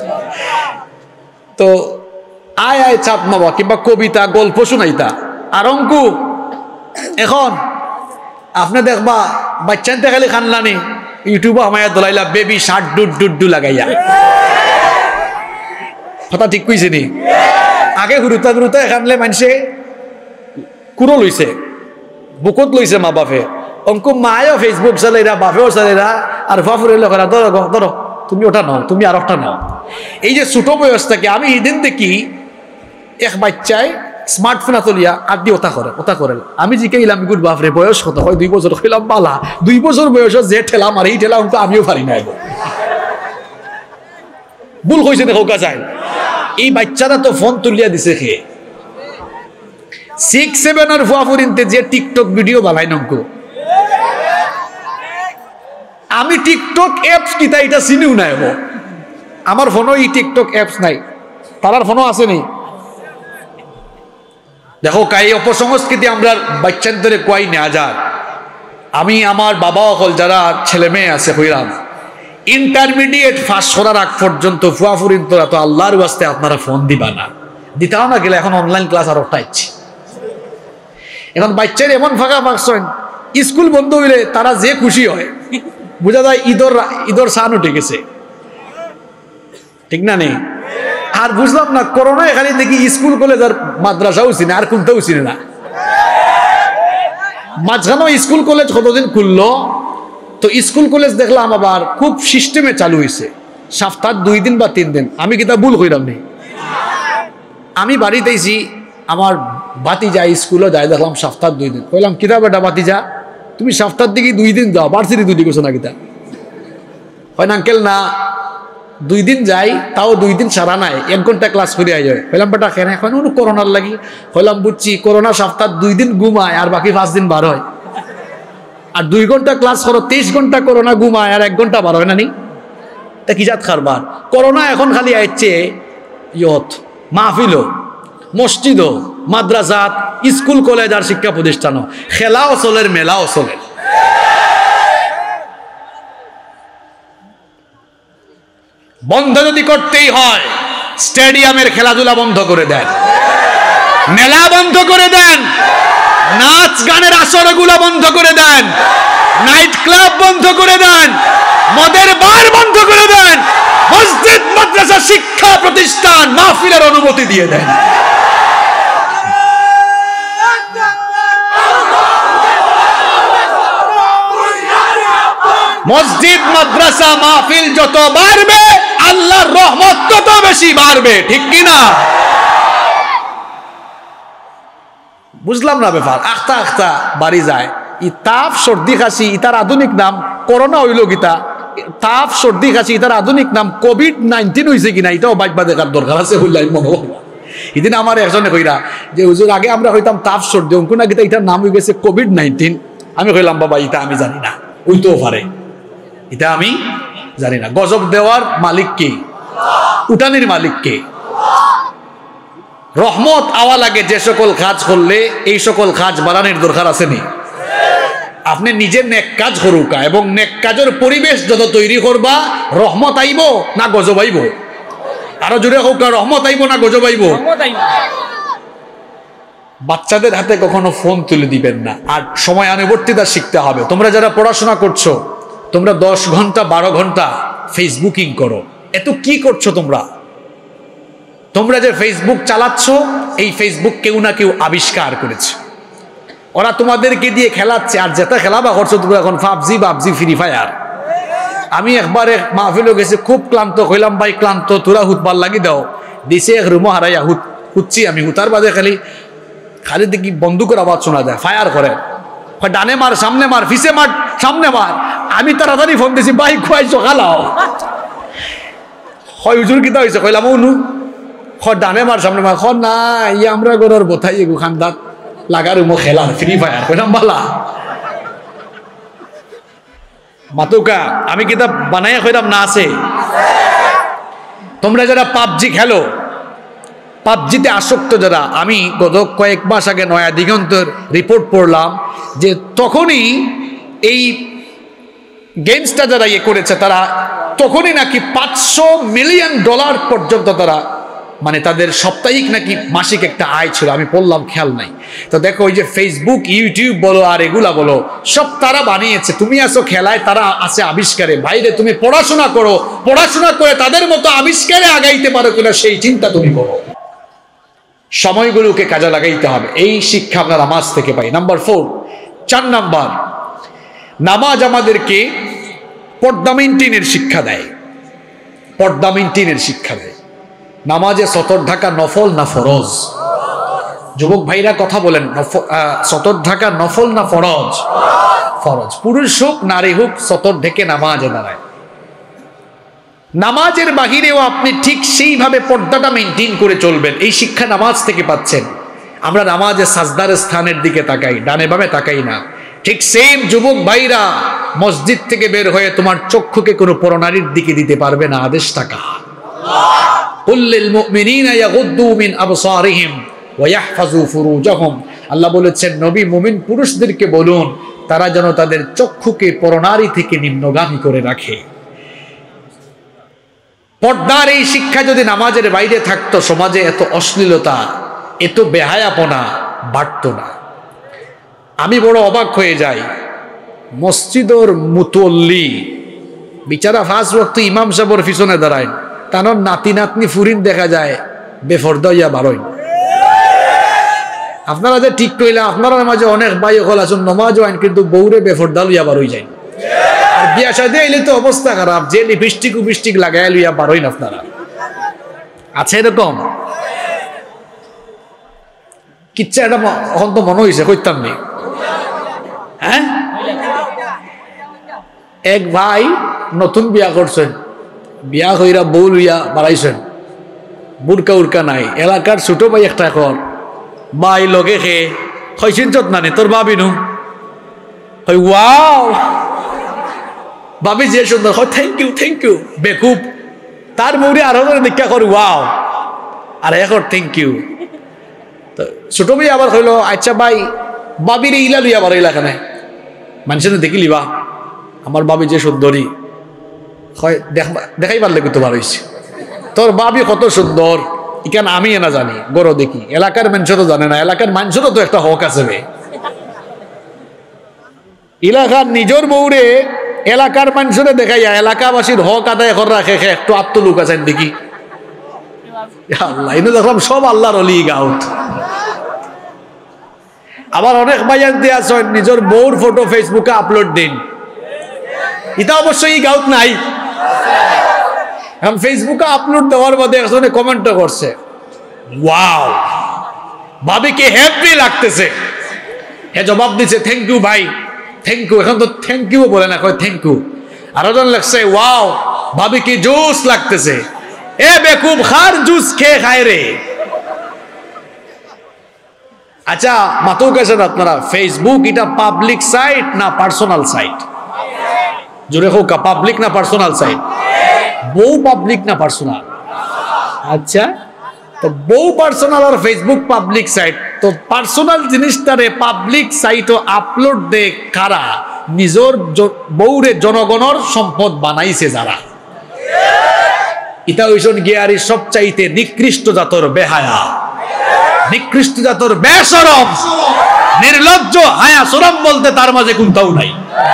তো আয় আয় চাঁদ মামা কিংবা কবিতা গল্প শুনাইতা। আর অঙ্কু এখন আপনি দেখবা বাচ্চানতে খালি খানলানি ইউটিউবে আমায় দলাইলা বেবি শার্ট ডুড ডুড্ডু লাগাইয়া, কথা ঠিক কইছে নি? আগে গুরুতা গুরুতা এখানলে মানুষে কুড়ো লইছে, বুকত লইছে মা বাপে, অঙ্কু মায়ও ফেসবুক চালাইরা, বাপেও চালাইরা, আর বাপুরে লোকেরা ধরো ধরো তুমি ওটা নাও, তুমি আর একটা নাও। এই যে ছোট বয়স থেকে আমি এদিন দেখি এক বাচ্চায় স্মার্টফোন তুলিয়া আর দিয়ে ওটা করে ওটা করে। আমি জিজ্ঞাইলাম গুড বাপরে বয়স কত? হয় দুই বছর। কইলাম বালা, দুই বছর বয়স যে ঠেলা মারে এই ঠেলা অঙ্ক আমিও পারি না। ভুল হয়েছে দেখো কাজাই, এই বাচ্চারা তো ফোন তুলিয়া দিছে খেয়ে সিক্স সেভেন আর ফুয়াফুরিনতে যে টিকটক ভিডিও বানাই নঙ্কো আমি টিকটক অ্যাপস কিতা এটা চিনিও নাই হবো আমার ফোনও এই টিকটক অ্যাপস নাই তার ফোনও আছে নি দেখো কাই অপসংস্কৃতি আমরা বাচ্চাদের কই নেওয়া যায় আমি আমার বাবা হল যারা ছেলে মেয়ে আছে হইলাম ইন্টারমিডিয়েট ফার্স্ট করার আগ পর্যন্ত ফুয়াফুরিন তোরা তো আল্লাহর ওয়াস্তে আপনারা ফোন দিবা না দিতাও না গেলে এখন অনলাইন ক্লাস আর একটা ইচ্ছে এখন বাচ্চার এমন ফাঁকা ফাঁকছেন স্কুল বন্ধ হইলে তারা যে খুশি হয় বুঝা যায় ঈদর ঈদর সান উঠে গেছে ঠিক না নেই আর বুঝলাম না করোনা এখানে দেখি স্কুল কলেজ আর মাদ্রাসাও চিনে আর কোনটাও চিনে না মাঝখানেও স্কুল কলেজ কতদিন খুললো তো স্কুল কলেজ দেখলাম আবার খুব সিস্টেমে চালু হয়েছে সপ্তাহ দুই দিন বা তিন দিন আমি কিতা ভুল কইলাম নেই আমি বাড়িতেছি আমার ভাতিজা স্কুলে যাই দেখলাম সপ্তাহ দুই দিন কইলাম কিতা বেটা ভাতিজা তুমি সপ্তাহ দিকে দুই দিন যাও ভার্সিটি দুই দিন করছো না কিতা হয় না আঙ্কেল না দুই দিন যাই তাও দুই দিন সারা নাই এক ঘন্টা ক্লাস করে আই যায় কইলাম বেটা কেন এখন কোনো করোনার লাগি কইলাম বুঝছি করোনা সপ্তাহ দুই দিন ঘুমায় আর বাকি পাঁচ দিন বার হয় আর দুই ঘন্টা ক্লাস করো তেইশ ঘন্টা করোনা ঘুমায় আর এক ঘন্টা বার হয় না নি তা কি জাত খারবার করোনা এখন খালি আইছে ইয়ত মাহফিল মসজিদ মাদ্রাসাত স্কুল কলেজ আর শিক্ষা প্রতিষ্ঠান খেলা অচলের মেলা অচলের বন্ধ যদি করতেই হয় স্টেডিয়ামের খেলাধুলা বন্ধ করে দেন মেলা বন্ধ করে দেন নাচ গানের আসরগুলো বন্ধ করে দেন নাইট ক্লাব বন্ধ করে দেন মদের বার বন্ধ করে দেন মসজিদ মাদ্রাসা শিক্ষা প্রতিষ্ঠান মাহফিলের অনুমতি দিয়ে দেন মসজিদ মাদ্রাসা মাহফিল যত বাড়বে আল্লাহর রহমত তত বেশি বাড়বে ঠিক কি না বুঝলাম না ব্যাপার আখতা আখতা বাড়ি যায় ই তাপ সর্দি খাসি ইতার আধুনিক নাম করোনা হইল গীতা তাপ সর্দি খাসি ইতার আধুনিক নাম কোভিড নাইনটিন হয়েছে কিনা এটাও বাইবা দেখার দরকার আছে হইলাই মনে এদিন আমার একজনে কইরা যে হুজুর আগে আমরা হইতাম তাপ সর্দি অঙ্ক না গীতা এটার নাম হয়ে গেছে কোভিড নাইনটিন আমি কইলাম বাবা এটা আমি জানি না ওইতেও পারে এটা আমি জানি না গজব দেওয়ার মালিক কে উঠানির মালিক কে রহমত আওয়া লাগে যে সকল কাজ করলে এই সকল কাজ বাড়ানোর দরকার আছে নি আপনি নিজের নেক কাজ করুকা এবং নেক কাজের পরিবেশ যত তৈরি করবা রহমত আইব না গজব আইব আরো জোরে হোক রহমত আইব না গজব আইব বাচ্চাদের হাতে কখনো ফোন তুলে দিবেন না আর সময় অনুবর্তিতা শিখতে হবে তোমরা যারা পড়াশোনা করছো তোমরা দশ ঘন্টা বারো ঘন্টা ফেসবুকিং করো এত কি করছো তোমরা তোমরা যে ফেসবুক চালাচ্ছ এই ফেসবুক কেউ না কেউ আবিষ্কার করেছে ওরা তোমাদেরকে দিয়ে খেলাচ্ছে আর যেটা খেলাবা করছো তোমরা এখন পাবজি পাবজি ফ্রি ফায়ার আমি একবারে মাহফিলে গেছি খুব ক্লান্ত হইলাম ভাই ক্লান্ত তোরা হুতবার লাগি দাও দিছে এক রুমো হারাইয়া হুত হুচ্ছি আমি হুতার বাদে খালি খালি দেখি বন্দুকের আওয়াজ শোনা যায় ফায়ার করে ডানে মার সামনে মার ফিসে মার সামনে মার আমি তাড়াতাড়ি ফোন দিছি ভাই খুয়াইছো খালাও হয় হুজুর কিতা হয়েছে কইলাম অনু খ ডানে মার সামনে মার খ না ই আমরা গরর বোথাই এগু খান্দাত লাগার উমো খেলা ফ্রি ফায়ার কইলাম বালা মাতুকা আমি কিতা বানাইয়া কইলাম না আছে তোমরা যারা পাবজি খেলো পাবজিতে আসক্ত যারা আমি গত কয়েক মাস আগে নয়া দিগন্তের রিপোর্ট পড়লাম যে তখনই এই গেমসটা যারা ইয়ে করেছে তারা তখনই নাকি পাঁচশো মিলিয়ন ডলার পর্যন্ত তারা মানে তাদের সাপ্তাহিক নাকি মাসিক একটা আয় ছিল আমি বললাম খেয়াল নাই তো দেখো ওই যে ফেসবুক ইউটিউব বলো আর এগুলা বলো সব তারা বানিয়েছে তুমি আসো খেলায় তারা আছে আবিষ্কারে বাইরে তুমি পড়াশোনা করো পড়াশোনা করে তাদের মতো আবিষ্কারে আগাইতে পারো কিনা সেই চিন্তা তুমি করো সময়গুলোকে কাজে লাগাইতে হবে এই শিক্ষা আমরা নামাজ থেকে পাই নাম্বার ফোর চার নাম্বার নামাজ আমাদেরকে পর্দা মেইনটেইনের শিক্ষা দেয় পর্দা মেইনটেইনের শিক্ষা দেয় নামাজে সতর ঢাকা নফল না ফরজ যুবক ভাইরা কথা বলেন সতর ঢাকা নফল না ফরজ ফরজ পুরুষ হোক নারী হোক সতর ঢেকে নামাজে দাঁড়ায় নামাজের বাহিরেও আপনি ঠিক সেইভাবে পর্দাটা মেনটেন করে চলবেন, এই শিক্ষা নামাজ থেকে পাচ্ছেন। আমরা নামাজের সাজদার স্থানের দিকে তাকাই, ডানে বামে তাকাই না। ঠিক সেম যুবক ভাইরা মসজিদ থেকে বের হয়ে তোমার চক্ষুকে কোনো পরনারীর দিকে দিতে পারবে না, আদেশ টাকা। কুল্লিল মুমিনিনা ইয়াগুদ্দু মিন আবসারিহিম ওয়া ইয়াহফাজু ফুরুজাহুম, আল্লাহ বলেছেন নবী মুমিন পুরুষদেরকে বলুন তারা যেন তাদের চক্ষুকে পরনারী থেকে নিম্নগামী করে রাখে। পর্দার এই শিক্ষা যদি নামাজের বাইরে থাকতো, সমাজে এত অশ্লীলতা, এত বেহায়াপনা বাড়তো না। আমি বড় অবাক হয়ে যাই, মসজিদর মুতল্লি বিচারা ফাঁস ওয়াক্ত ইমাম সাহেবের পিছনে দাঁড়ায়, তার নাতি নাতনি ফুরিন দেখা যায় বেফর্দা ইয়া বারোই। আপনারা যে ঠিক কইলে আপনারা মাঝে অনেক ভাই হল আছেন নমাজ আইন, কিন্তু বৌরে বেফর্দা লইয়া বারোই যায়। আর বিয়া শাদী আইলে তো অবস্থা খারাপ, যে লিপস্টিক উপিস্টিক লাগাই লইয়া বারোই না। আপনারা আছে এরকম কিচ্ছা? এটা এখন তো মনে হয়েছে কইতাম নি। হ্যাঁ, এক ভাই নতুন বিয়া করছেন, বিয়া হইরা বউ লইয়া বাড়াইছেন, বুরকা উরকা নাই। এলাকার ছোট ভাই একটা কর ভাই লগে খে হইছেন যত নানি তোর ভাবি নু হয়, ওয়াও ভাবি যে সুন্দর, হয় থ্যাংক ইউ থ্যাংক ইউ। বেকুব তার মৌরি আরো দীক্ষা কর ওয়াও, আর এখন থ্যাংক ইউ। তো ছোট ভাই আবার হইল, আচ্ছা ভাই বাবির ইলা লইয়া বারো এলাকানে মানুষের দেখিলি বা আমার বাবি যে সুন্দরী, হয় দেখাই পারলে কিন্তু বার হয়েছে তোর বাবি কত সুন্দর, ইখান আমি এনা জানি গড় দেখি, এলাকার মানুষেরও জানে না। এলাকার মানুষেরও তো একটা হক আছে রে, এলাকার নিজের বউরে এলাকার মানুষেরা দেখাইয়া এলাকাবাসীর হক আদায় করে রাখে, একটু আত্মলোক আছেন দেখি। আল্লাহ, এনে দেখলাম সব আল্লাহর অলি গাউত। আবার অনেক ভাইয়ান দিয়ে আছেন নিজের বউর ফটো ফেসবুকে আপলোড দিন, এটা অবশ্যই গাউত নাই। এখন ফেসবুকে আপলোড দেওয়ার মধ্যে একজনে কমেন্টও করছে, ওয়াও ভাবিকে হ্যাপি লাগতেছে। হ্যাঁ জবাব দিচ্ছে থ্যাংক ইউ ভাই থ্যাংক ইউ। এখন তো থ্যাংক ইউ বলে না, কয় থ্যাংক ইউ। আরো জন লাগছে ওয়াও ভাবিকে জুস লাগতেছে। এ বেকুব খার জুস খেয়ে খায় রে। আচ্ছা মাতো গেছেন আপনারা, ফেসবুক এটা পাবলিক সাইট না পার্সোনাল সাইট? জোরে হোক, পাবলিক না পার্সোনাল সাইট? বউ পাবলিক না পার্সোনাল? আচ্ছা, তো বউ পার্সোনাল আর ফেসবুক পাবলিক সাইট। তো পার্সোনাল জিনিসটারে পাবলিক সাইটও আপলোড দে কারা? নিজের বউরে জনগণের সম্পদ বানাইছে যারা। ইতা হইছেন গিয়ারি সবচাইতে নিকৃষ্ট জাতর বেহায়া, নিকৃষ্ট জাতর বেশরম, নির্লজ্জ, হায়া শরম বলতে তার মাঝে কোনটাও নাই।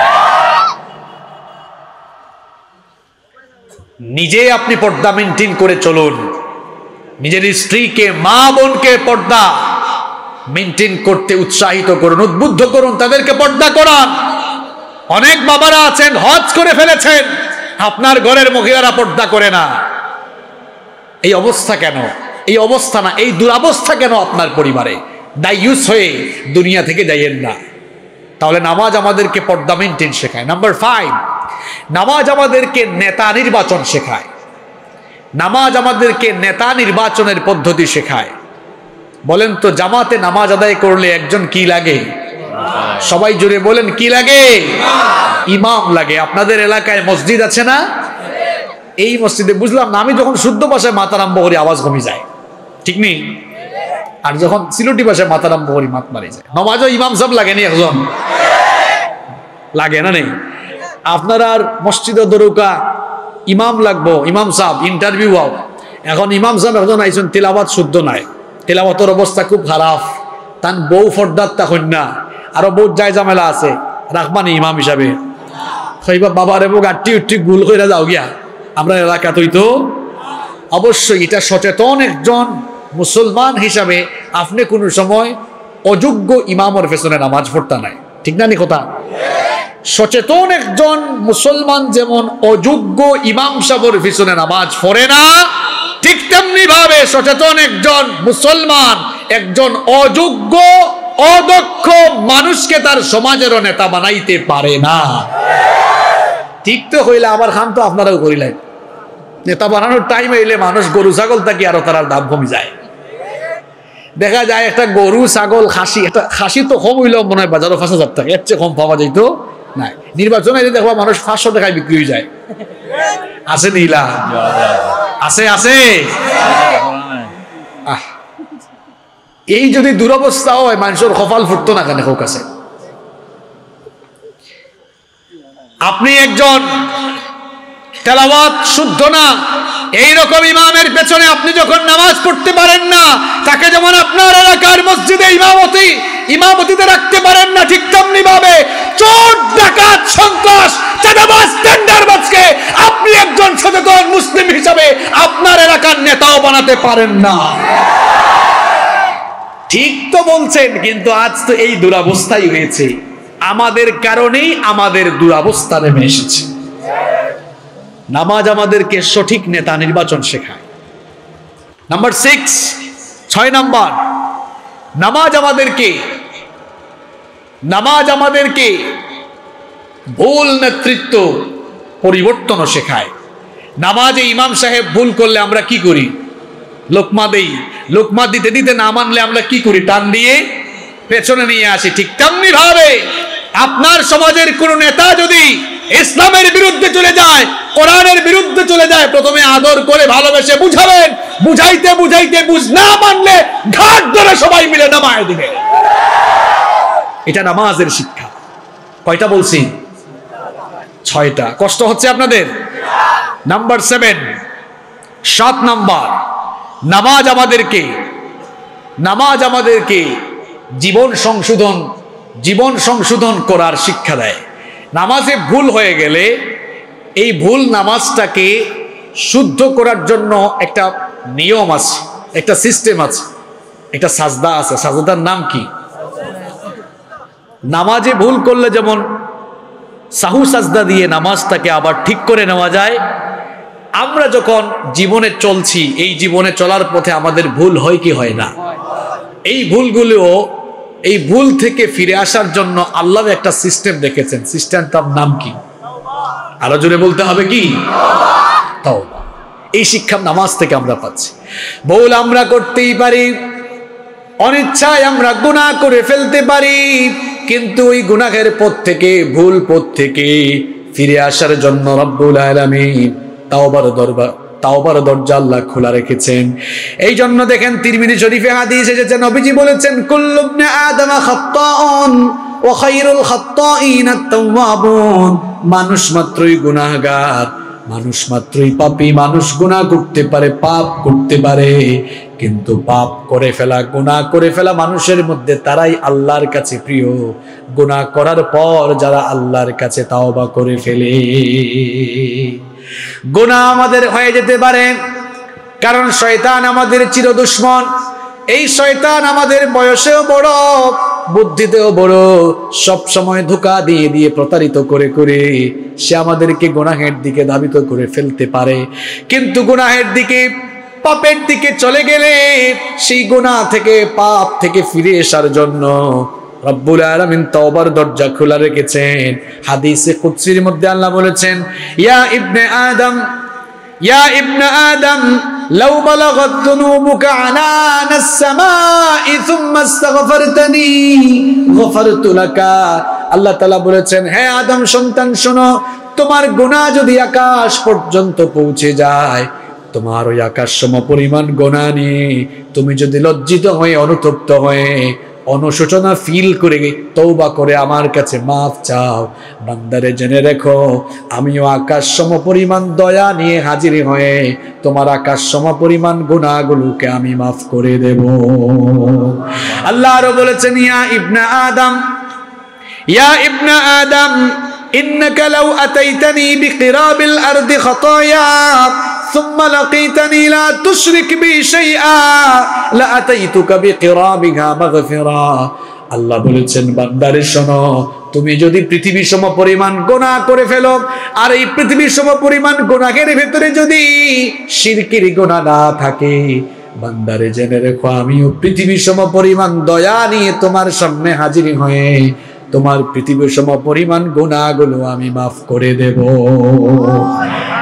নিজে আপনি পর্দা মেনটেন করে চলুন, নিজের স্ত্রীকে মা বোনকে পর্দা মেনটেন করতে উৎসাহিত করুন, উদ্বুদ্ধ করুন, তাদেরকে পর্দা করান। অনেক বাবারা আছেন হজ করে ফেলেছেন, আপনার ঘরের মহিলারা পর্দা করে না। এই অবস্থা কেন? এই অবস্থা না, এই দুরবস্থা কেন আপনার পরিবারে? দায়ুস হয়ে দুনিয়া থেকে যাইয়েন না। তাহলে নামাজ আমাদেরকে পর্দা মেনটেন শেখায়। নাম্বার ফাইভ, নামাজ আমাদেরকে নেতা নির্বাচন শেখায়। নামাজ আমাদেরকে নেতা নির্বাচনের পদ্ধতি শেখায়। বলেন তো জামাতে নামাজ আদায় করলে একজন কি লাগে? সবাই জুড়ে বলেন কি লাগে? ইমাম লাগে। আপনাদের এলাকায় মসজিদ আছে না? এই মসজিদে বুঝলাম না, আমি যখন শুদ্ধ ভাষায় মাতারাম্ভ করি আওয়াজ কমে যায়, ঠিক নেই? আর যখন সিলুটি ভাষায় মাতারাম্ভ করি মাত মারি যায়। নমাজও ইমাম সাহেব লাগেনি একজন? লাগে না? নেই? আপনার আর মসজিদে দরুকা ইমাম লাগবো, ইমাম সাহেব ইন্টারভিউ হও। এখন ইমাম সাহেব একজন আইসুন, তেলাওয়াত শুদ্ধ নাই, তেলাওয়াতের অবস্থা খুব খারাপ, তান বউ ফর্দার তখন না, আরো বহুত যায় ঝামেলা আছে, রাখবানি ইমাম হিসাবে? সেইবা বাবার এবং আটটি উট্টি গুল করে যাও গিয়া আমরা এলাকা তুই তো। অবশ্যই এটা সচেতন একজন মুসলমান হিসাবে আপনি কোনো সময় অযোগ্য ইমামের পেছনে নামাজ পড়তা নাই, ঠিক না? নি কথা? সচেতন একজন মুসলমান যেমন অযোগ্য ইমাম সাহেবের পিছনে নামাজ পড়ে না, ঠিক তেমনি ভাবে সচেতন একজন মুসলমান একজন অযোগ্য অদক্ষ মানুষকে তার সমাজেরও নেতা বানাইতে পারে না। ঠিক তো হইলে আবার খান তো আপনারাও করিলেন, নেতা বানানোর টাইম এলে মানুষ গরু ছাগল থাকি আরো তার দাম কমে যায়। দেখা যায় একটা গরু ছাগল খাসি, একটা খাসি তো কম হইলেও মনে হয় বাজারও পাঁচ হাজার টাকা, এর চেয়ে কম পাওয়া যাইতো না। নির্বাচনে দেখবা মানুষ পাঁচশো টাকায় বিক্রি হয়ে যায়। আছে নীলা আছে আছে আহ এই যদি দুরবস্থা হয় মানুষের কপাল ফুটতো না কেন হোক আছে। আপনি একজন তেলাওয়াত শুদ্ধ না, এইরকম ইমামের পেছনে আপনি যখন নামাজ পড়তে পারেন না, তাকে যেমন আপনার এলাকার মসজিদে ইমামতি ইমামতিতে রাখতে পারেন না, ঠিক তেমনি ভাবে চোর ডাকাত সন্ত্রাস চাঁদাবাজ টেন্ডারবাজকে আপনি একজন সচেতন মুসলিম হিসাবে আপনার এলাকার নেতাও বানাতে পারেন না। ঠিক তো বলছেন, কিন্তু আজ তো এই দুরবস্থাই হয়েছে। আমাদের কারণেই আমাদের দুরবস্থা নেমে এসেছে। নামাজ আমাদেরকে সঠিক নেতা নির্বাচন শেখায়। নাম্বার সিক্স, ছয় নাম্বার, নামাজ আমাদেরকে নামাজ আমাদেরকে ভুল নেতৃত্ব পরিবর্তনও শেখায়। নামাজে ইমাম সাহেব ভুল করলে আমরা কি করি? লোকমা দেই। লোকমা দিতে দিতে না মানলে আমরা কি করি? টান দিয়ে পেছনে নিয়ে আসি। ঠিক তেমনি ভাবে আপনার সমাজের কোন নেতা যদি ইসলামের বিরুদ্ধে চলে যায়, কোরআনের বিরুদ্ধে চলে যায়, প্রথমে আদর করে ভালোবেসে বুঝাবেন। বুঝাইতে বুঝাইতে বুঝ না মানলে ঘাট ধরে সবাই মিলে নামায় দিবে। এটা নামাজের শিক্ষা। কয়টা বলছি? ছয়টা। কষ্ট হচ্ছে আপনাদের? নাম্বার সেভেন, সাত নাম্বার, নামাজ আমাদেরকে নামাজ আমাদেরকে জীবন সংশোধন জীবন সংশোধন করার শিক্ষা দেয়। নামাজে ভুল হয়ে গেলে এই ভুল নামাজটাকে শুদ্ধ করার জন্য একটা নিয়ম আছে, একটা সিস্টেম আছে, একটা সাজদা আছে। সাজদার নাম কি? নামাজে ভুল করলে যেমন সাহু সাজদা দিয়ে নামাজটাকে আবার ঠিক করে নেওয়া যায়, আমরা যখন জীবনে চলছি, এই জীবনে চলার পথে আমাদের ভুল হয় কি হয় না? এই ভুলগুলো এই ভুল থেকে ফিরে আসার জন্য আল্লাহ একটা সিস্টেম রেখেছেন। সিস্টেমটার নাম কি? আরো জোরে বলতে হবে কি? তাওবা। এই শিক্ষা নামাজ থেকে আমরা পাচ্ছি। ভুল আমরা করতেই পারি, অনিচ্ছায় আমরা গুনাহ করে ফেলতে পারি, কিন্তু ওই গুনাহের পথ থেকে, ভুল পথ থেকে ফিরে আসার জন্য রব্বুল আলামিন তাওবার দরবার তাওবার দরজা আল্লাহ খোলা রেখেছেন। এই জন্য দেখেন তিরমিজি শরীফে হাদিস এসেছে, নবীজি বলেছেন কুল্লু ইবনে আদম খাত্তাউন ওয়া খায়রুল খাত্তাইন আত-তাওয়াবুন। মানুষ মাত্রই গুনাহগার, মানুষ মাত্রই পাপী। মানুষ গুনাহ করতে পারে, পাপ করতে পারে, কিন্তু পাপ করে ফেলা, গুনাহ করে ফেলা মানুষের মধ্যে তারাই আল্লাহর কাছে প্রিয়। গুনাহ করার পর যারা আল্লাহর কাছে তাওবা করে ফেলে। গুনাহ আমাদের হয়ে যেতে পারে কারণ শয়তান আমাদের চির দুশমন। এই শয়তান আমাদের বয়সেও বড়, বুদ্ধিতেও বড়, সব সময় ধোঁকা দিয়ে দিয়ে প্রতারিত করে করে সে আমাদেরকে গুনাহের দিকে ধাবিত করে ফেলতে পারে। কিন্তু গুনাহের দিকে, পাপের দিকে চলে গেলে সেই গুনাহ থেকে, পাপ থেকে ফিরে আসার জন্য রব্বুল আলামিন তাওবার দরজা খোলা রেখেছেন। হাদিসে কুদসির মধ্যে আল্লাহ বলেছেন, ইয়া ইবনে আদম ইয়া ইবনে আদম লাউ বালাগাত যুনুবুকা আনানাস সামাই সুম্মা ইস্তাগফারতানি গফারতু লাকা। আল্লাহ তাআলা বলেছেন, হে আদম সন্তান শোনো, তোমার গুনাহ যদি আকাশ পর্যন্ত পৌঁছে যায়, তোমার ওই আকাশ সম পরিমাণ গুনাহ নিয়ে তুমি যদি লজ্জিত হয়ে, অনুতপ্ত হয়ে, অনুশোচনা ফিল করে তওবা করে আমার কাছে মাফ চাও, বান্দারে জেনে রেখো আমিও আকাশ সম পরিমাণ দয়া নিয়ে হাজির হয়ে তোমার আকাশ সম পরিমাণ গুনাহগুলোকে আমি মাফ করে দেব। আল্লাহ আরো বলেছেন, ইয়া ইবনে আদম ইয়া ইবনে আদম ইন্নাকা লাউ আতাইতানি বিকিরাবিল আরদি খাতায়া ثم لقيتني لا تشرك بي شيئا لأتيتك بقرابها مغفرا। আল্লাহ বলেছেন, বান্দারে শোনো, তুমি যদি পৃথিবীর সম পরিমাণ গুনাহ করে ফেলো, আর এই পৃথিবীর সম পরিমাণ গুনাহের ভেতরে যদি শিরকের গুনাহ না থাকে, বান্দারে জেনে রেখো আমিও পৃথিবীর সম পরিমাণ দয়া নিয়ে তোমার সামনে হাজির হয়ে তোমার পৃথিবীর সম পরিমাণ গুনাহগুলো আমি মাফ করে দেব।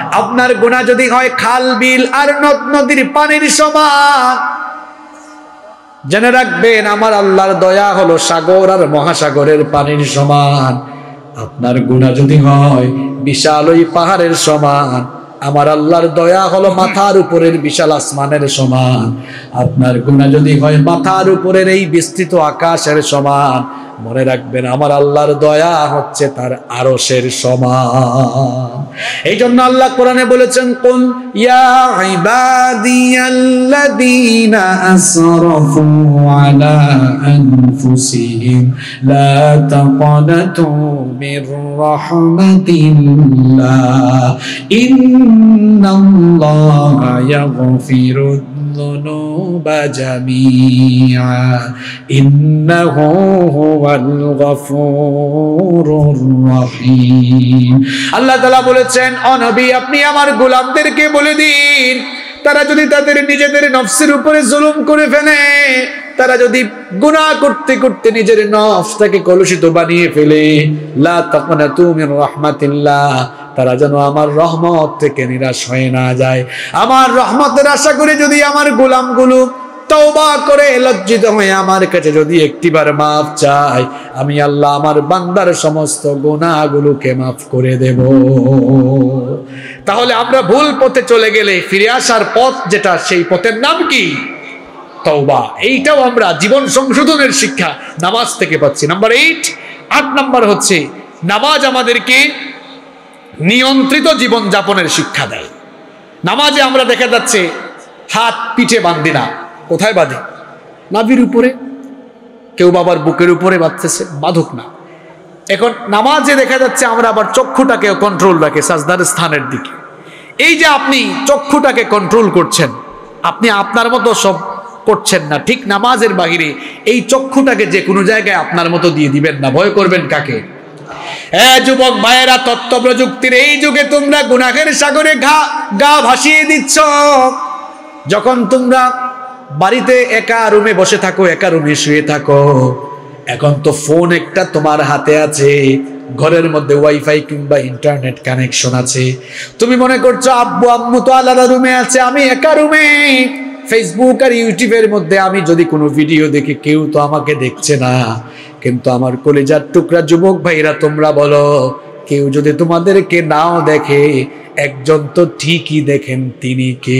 আপনার গুনাহ যদি হয় খাল বিল আর নদ নদীর পানির সমান, জেনে রাখবেন আমার আল্লাহর দয়া হলো সাগর আর মহাসাগরের পানির সমান। আপনার গুনাহ যদি হয় বিশাল ওই পাহাড়ের সমান, আমার আল্লাহর দয়া হলো মাথার উপরের বিশাল আসমানের সমান। আপনার গুনাহ যদি হয় মাথার উপরের এই বিস্তৃত আকাশের সমান, মনে রাখবেন আমার আল্লাহর দয়া হচ্ছে তার আরশের সমান। এই জন্য আল্লাহ কোরআনে বলেছেন, কুল ইয়া ইবাদিয়াল্লাযীনা আসরাফু আলা আনফুসিহিম লা তাকনাতু মির রাহমাতিল্লাহ ইন্নাল্লাহা ইয়াগফিরুদ যুনুবা জামিআ ইন্নাহু হুয়াল গফুরুর রহিম। আল্লাহ তাআলা বলেছেন, ও নবী আপনি আমার গোলামদেরকে বলে দিন, তারা যদি তাদের নিজেদের নফসের উপরে জুলুম করে ফেলে, তারা যদি গুনাহ করতে করতে নিজের নফসটাকে কলুষিত বানিয়ে ফেলে, লা তাকনাতু মির রাহমাতিল্লাহ, তারা যেন আমার রহমত থেকে নিরাশ হয়ে না যায়। আমার রহমতের আশা করে যদি আমার গোলামগুলো তওবা করে লজ্জিত হয়ে আমার কাছে যদি একটিবার মাফ চায়, আমি আল্লাহ আমার বান্দার সমস্ত গুনাহগুলোকে মাফ করে দেব। তাহলে আমরা ভুল পথে চলে গেলে ফিরে আসার পথ যেটা, সেই পথের নাম কি? তওবা। এইটাও আমরা জীবন সংশোধনের শিক্ষা নামাজ থেকে পাচ্ছি। নাম্বার এইট, আট নাম্বার হচ্ছে নামাজ আমাদেরকে নিয়ন্ত্রিত জীবন যাপনের শিক্ষা দেয়। নামাজে আমরা দেখা যাচ্ছে হাত পিঠে বাঁধি না, কোথায় বাঁধে? নাভির উপরে, কেউ বাবার বুকের উপরে বাঁধতেছে, বাঁধুক না। এখন নামাজে দেখা যাচ্ছে আমরা আবার চক্ষুটাকে কন্ট্রোল রাখে সাজদার স্থানের দিকে। এই যে আপনি চক্ষুটাকে কন্ট্রোল করছেন, আপনি আপনার মতো সব করছেন না, ঠিক নামাজের বাহিরে এই চক্ষুটাকে যে কোনো জায়গায় আপনার মতো দিয়ে দিবেন না। ভয় করবেন কাকে? হ্যাঁ যুবক ভাইয়েরা, তথ্য প্রযুক্তির এই যুগে তোমরা গুনাহের সাগরে গা গা ভাসিয়ে দিচ্ছ। যখন তোমরা বাড়িতে একা রুমে বসে থাকো, একা রুমে শুয়ে থাকো, এখন তো ফোন একটা তোমার হাতে আছে, ঘরের মধ্যে ওয়াইফাই কিংবা ইন্টারনেট কানেকশন আছে, তুমি মনে করছো আব্বু আম্মু তো আলাদা রুমে আছে, আমি একা রুমে ফেসবুক আর ইউটিউবের মধ্যে আমি যদি কোনো ভিডিও দেখি কেউ তো আমাকে দেখছে না। কিন্তু আমার কলিজার টুকরা যুবক ভাইরা, তোমরা বলো, কেউ যদি তোমাদেরকে নাও দেখে, একজন তো ঠিকই দেখেন, তিনি কে?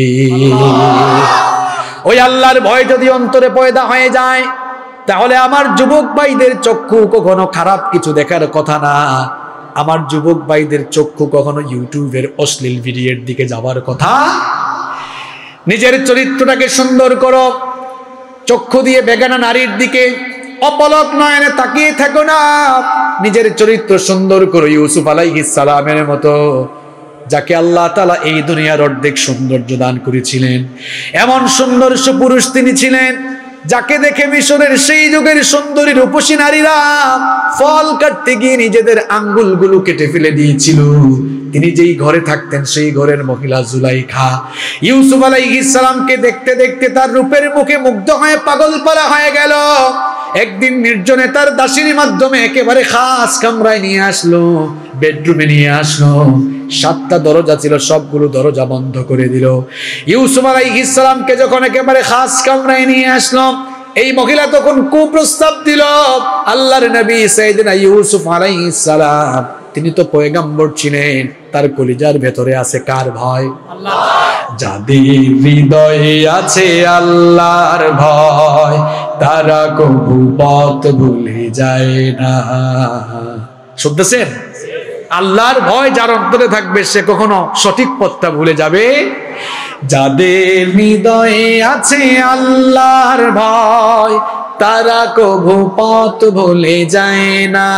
ওই আল্লাহর ভয় যদি অন্তরে পয়দা হয়ে যায়, তাহলে আমার যুবক ভাইদের চক্ষু কখনো খারাপ কিছু দেখার কথা না। আমার যুবক ভাইদের চক্ষু কখনো ইউটিউবের অশ্লীল ভিডিওর দিকে যাওয়ার কথা। নিজের চরিত্রটাকে সুন্দর করো, চক্ষু দিয়ে বেগানা নারীর দিকে অপলক নয়নে তাকিয়ে থাকো না। নিজের চরিত্র সুন্দর করো, ইউসুফ আলাইহিস সালামের মতো, যাকে আল্লাহ তাআলা এই দুনিয়ার অর্ধেক সৌন্দর্য দান করেছিলেন। এমন সুন্দর পুরুষ তিনি ছিলেন, যাকে দেখে মিশরের সেই যুগের সুন্দরী রূপসী নারীরা ফল কাটতে গিয়ে নিজেদের আঙ্গুলগুলো কেটে ফেলে দিয়েছিল। তিনি যেই ঘরে থাকতেন সেই ঘরের মহিলা জুলাইখা ইউসুফ আলাইহিস সালামকে দেখতে দেখতে তার রূপের মুখে মুগ্ধ হয়ে পাগল পারা হয়ে গেল। একদিন নির্জনে তার দাসীর মাধ্যমে একেবারে খাস কামরায় নিয়ে আসলো, বেডরুমে নিয়ে আসলো। সাতটা দরজা ছিল, সবগুলো দরজা বন্ধ করে দিল। ইউসুফ আলাইহিস সালামকে যখন একেবারে খাস কামরায় নিয়ে আসলো, এই মহিলা তখন কুপ্রস্তাব দিল। আল্লাহর নবী সাইয়েদনা ইউসুফ আলাইহিস সালাম, তিনি তো পয়গম্বর ছিলেন, তার কলিজার ভেতরে আছে কার ভয়? আল্লাহ। যাদের হৃদয়ে আছে আল্লাহর ভয়, তারা কবু পথ ভুলে যায় না। শুনতেছেন? আল্লাহর ভয় যার অন্তরে থাকবে, সে কখনো সঠিক পথটা ভুলে যাবে। যাদের হৃদয়ে আছে আল্লাহর ভয়, তারা কবু পথ ভুলে যায় না।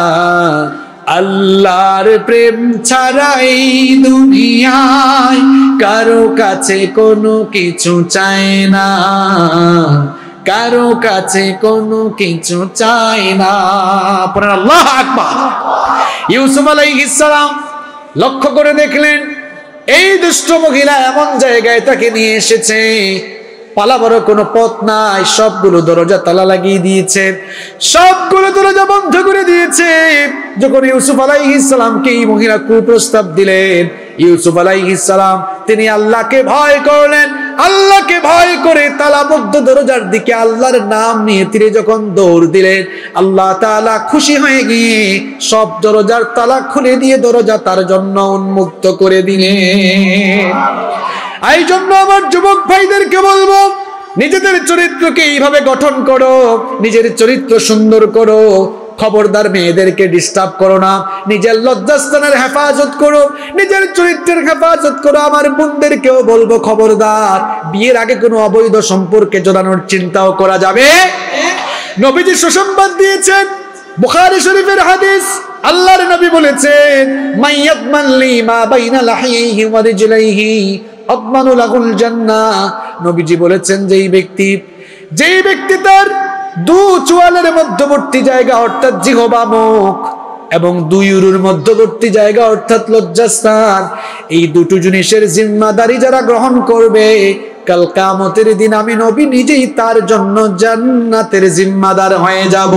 আল্লাহর প্রেম ছাড়া এই দুনিয়ায় কারো কাছে কোনো কিছু চায় না, কারো কাছে কোনো কিছু চায় না। পড়েন আল্লাহু আকবার। ইউসুফ আলাইহিস সালাম লক্ষ্য করে দেখলেন, এই দুষ্ট মহিলা এমন জায়গায় তাকে নিয়ে এসেছে, পালাবার কোনো পথ নাই, সবগুলো দরজা তালা লাগিয়ে দিয়েছে, সবগুলো দরজা বন্ধ করে দিয়েছে। যখন ইউসুফ আলাইহিস সালামকে এই মহিলা কুপ্রস্তাব দিলেন, ইউসুফ আলাইহিস সালাম তিনি আল্লাহকে ভয় করলেন, আল্লাহকে ভয় করে তালাবদ্ধ দরজার দিকে আল্লাহর নাম নিয়ে তিনি যখন দৌড় দিলেন, আল্লাহ তাআলা খুশি হয়ে গিয়ে সব দরজার তালা খুলে দিয়ে দরজা তার জন্য উন্মুক্ত করে দিলেন। এই জন্য আমার যুবক ভাইদেরকে বলবো, নিজেদের চরিত্রকে এইভাবে গঠন করো, নিজের চরিত্র সুন্দর করো। খবরদার মেয়েদেরকে ডিস্টার্ব করো না, নিজের লজ্জাস্থানের হেফাজত করো, নিজের চরিত্রের হেফাজত করো। আমার বোনদেরকেও বলবো, খবরদার বিয়ের আগে কোনো অবৈধ সম্পর্কে জড়ানোর চিন্তাও করা যাবে। নবীজি সুসংবাদ দিয়েছেন, বুখারী শরীফের হাদিস, আল্লাহর নবী বলেছেন, মাইয়াতমান লি মা বাইনা লাহিহি ওয়া রিজলাইহি আদমানু লাহুল জান্নাহ। নবীজি বলেছেন, যেই ব্যক্তি যেই ব্যক্তি তার দু চোয়ালের মধ্যবর্তী জায়গা অর্থাৎ জিহবা মুখ এবং দুই উরুর মধ্যবর্তী জায়গা অর্থাৎ লজ্জাস্থান, এই দুটো জিনিসের জিম্মাদারি যারা গ্রহণ করবে, কাল কিয়ামতের দিন আমি নবী নিজেই তার জন্য জান্নাতের জিম্মাদার হয়ে যাব।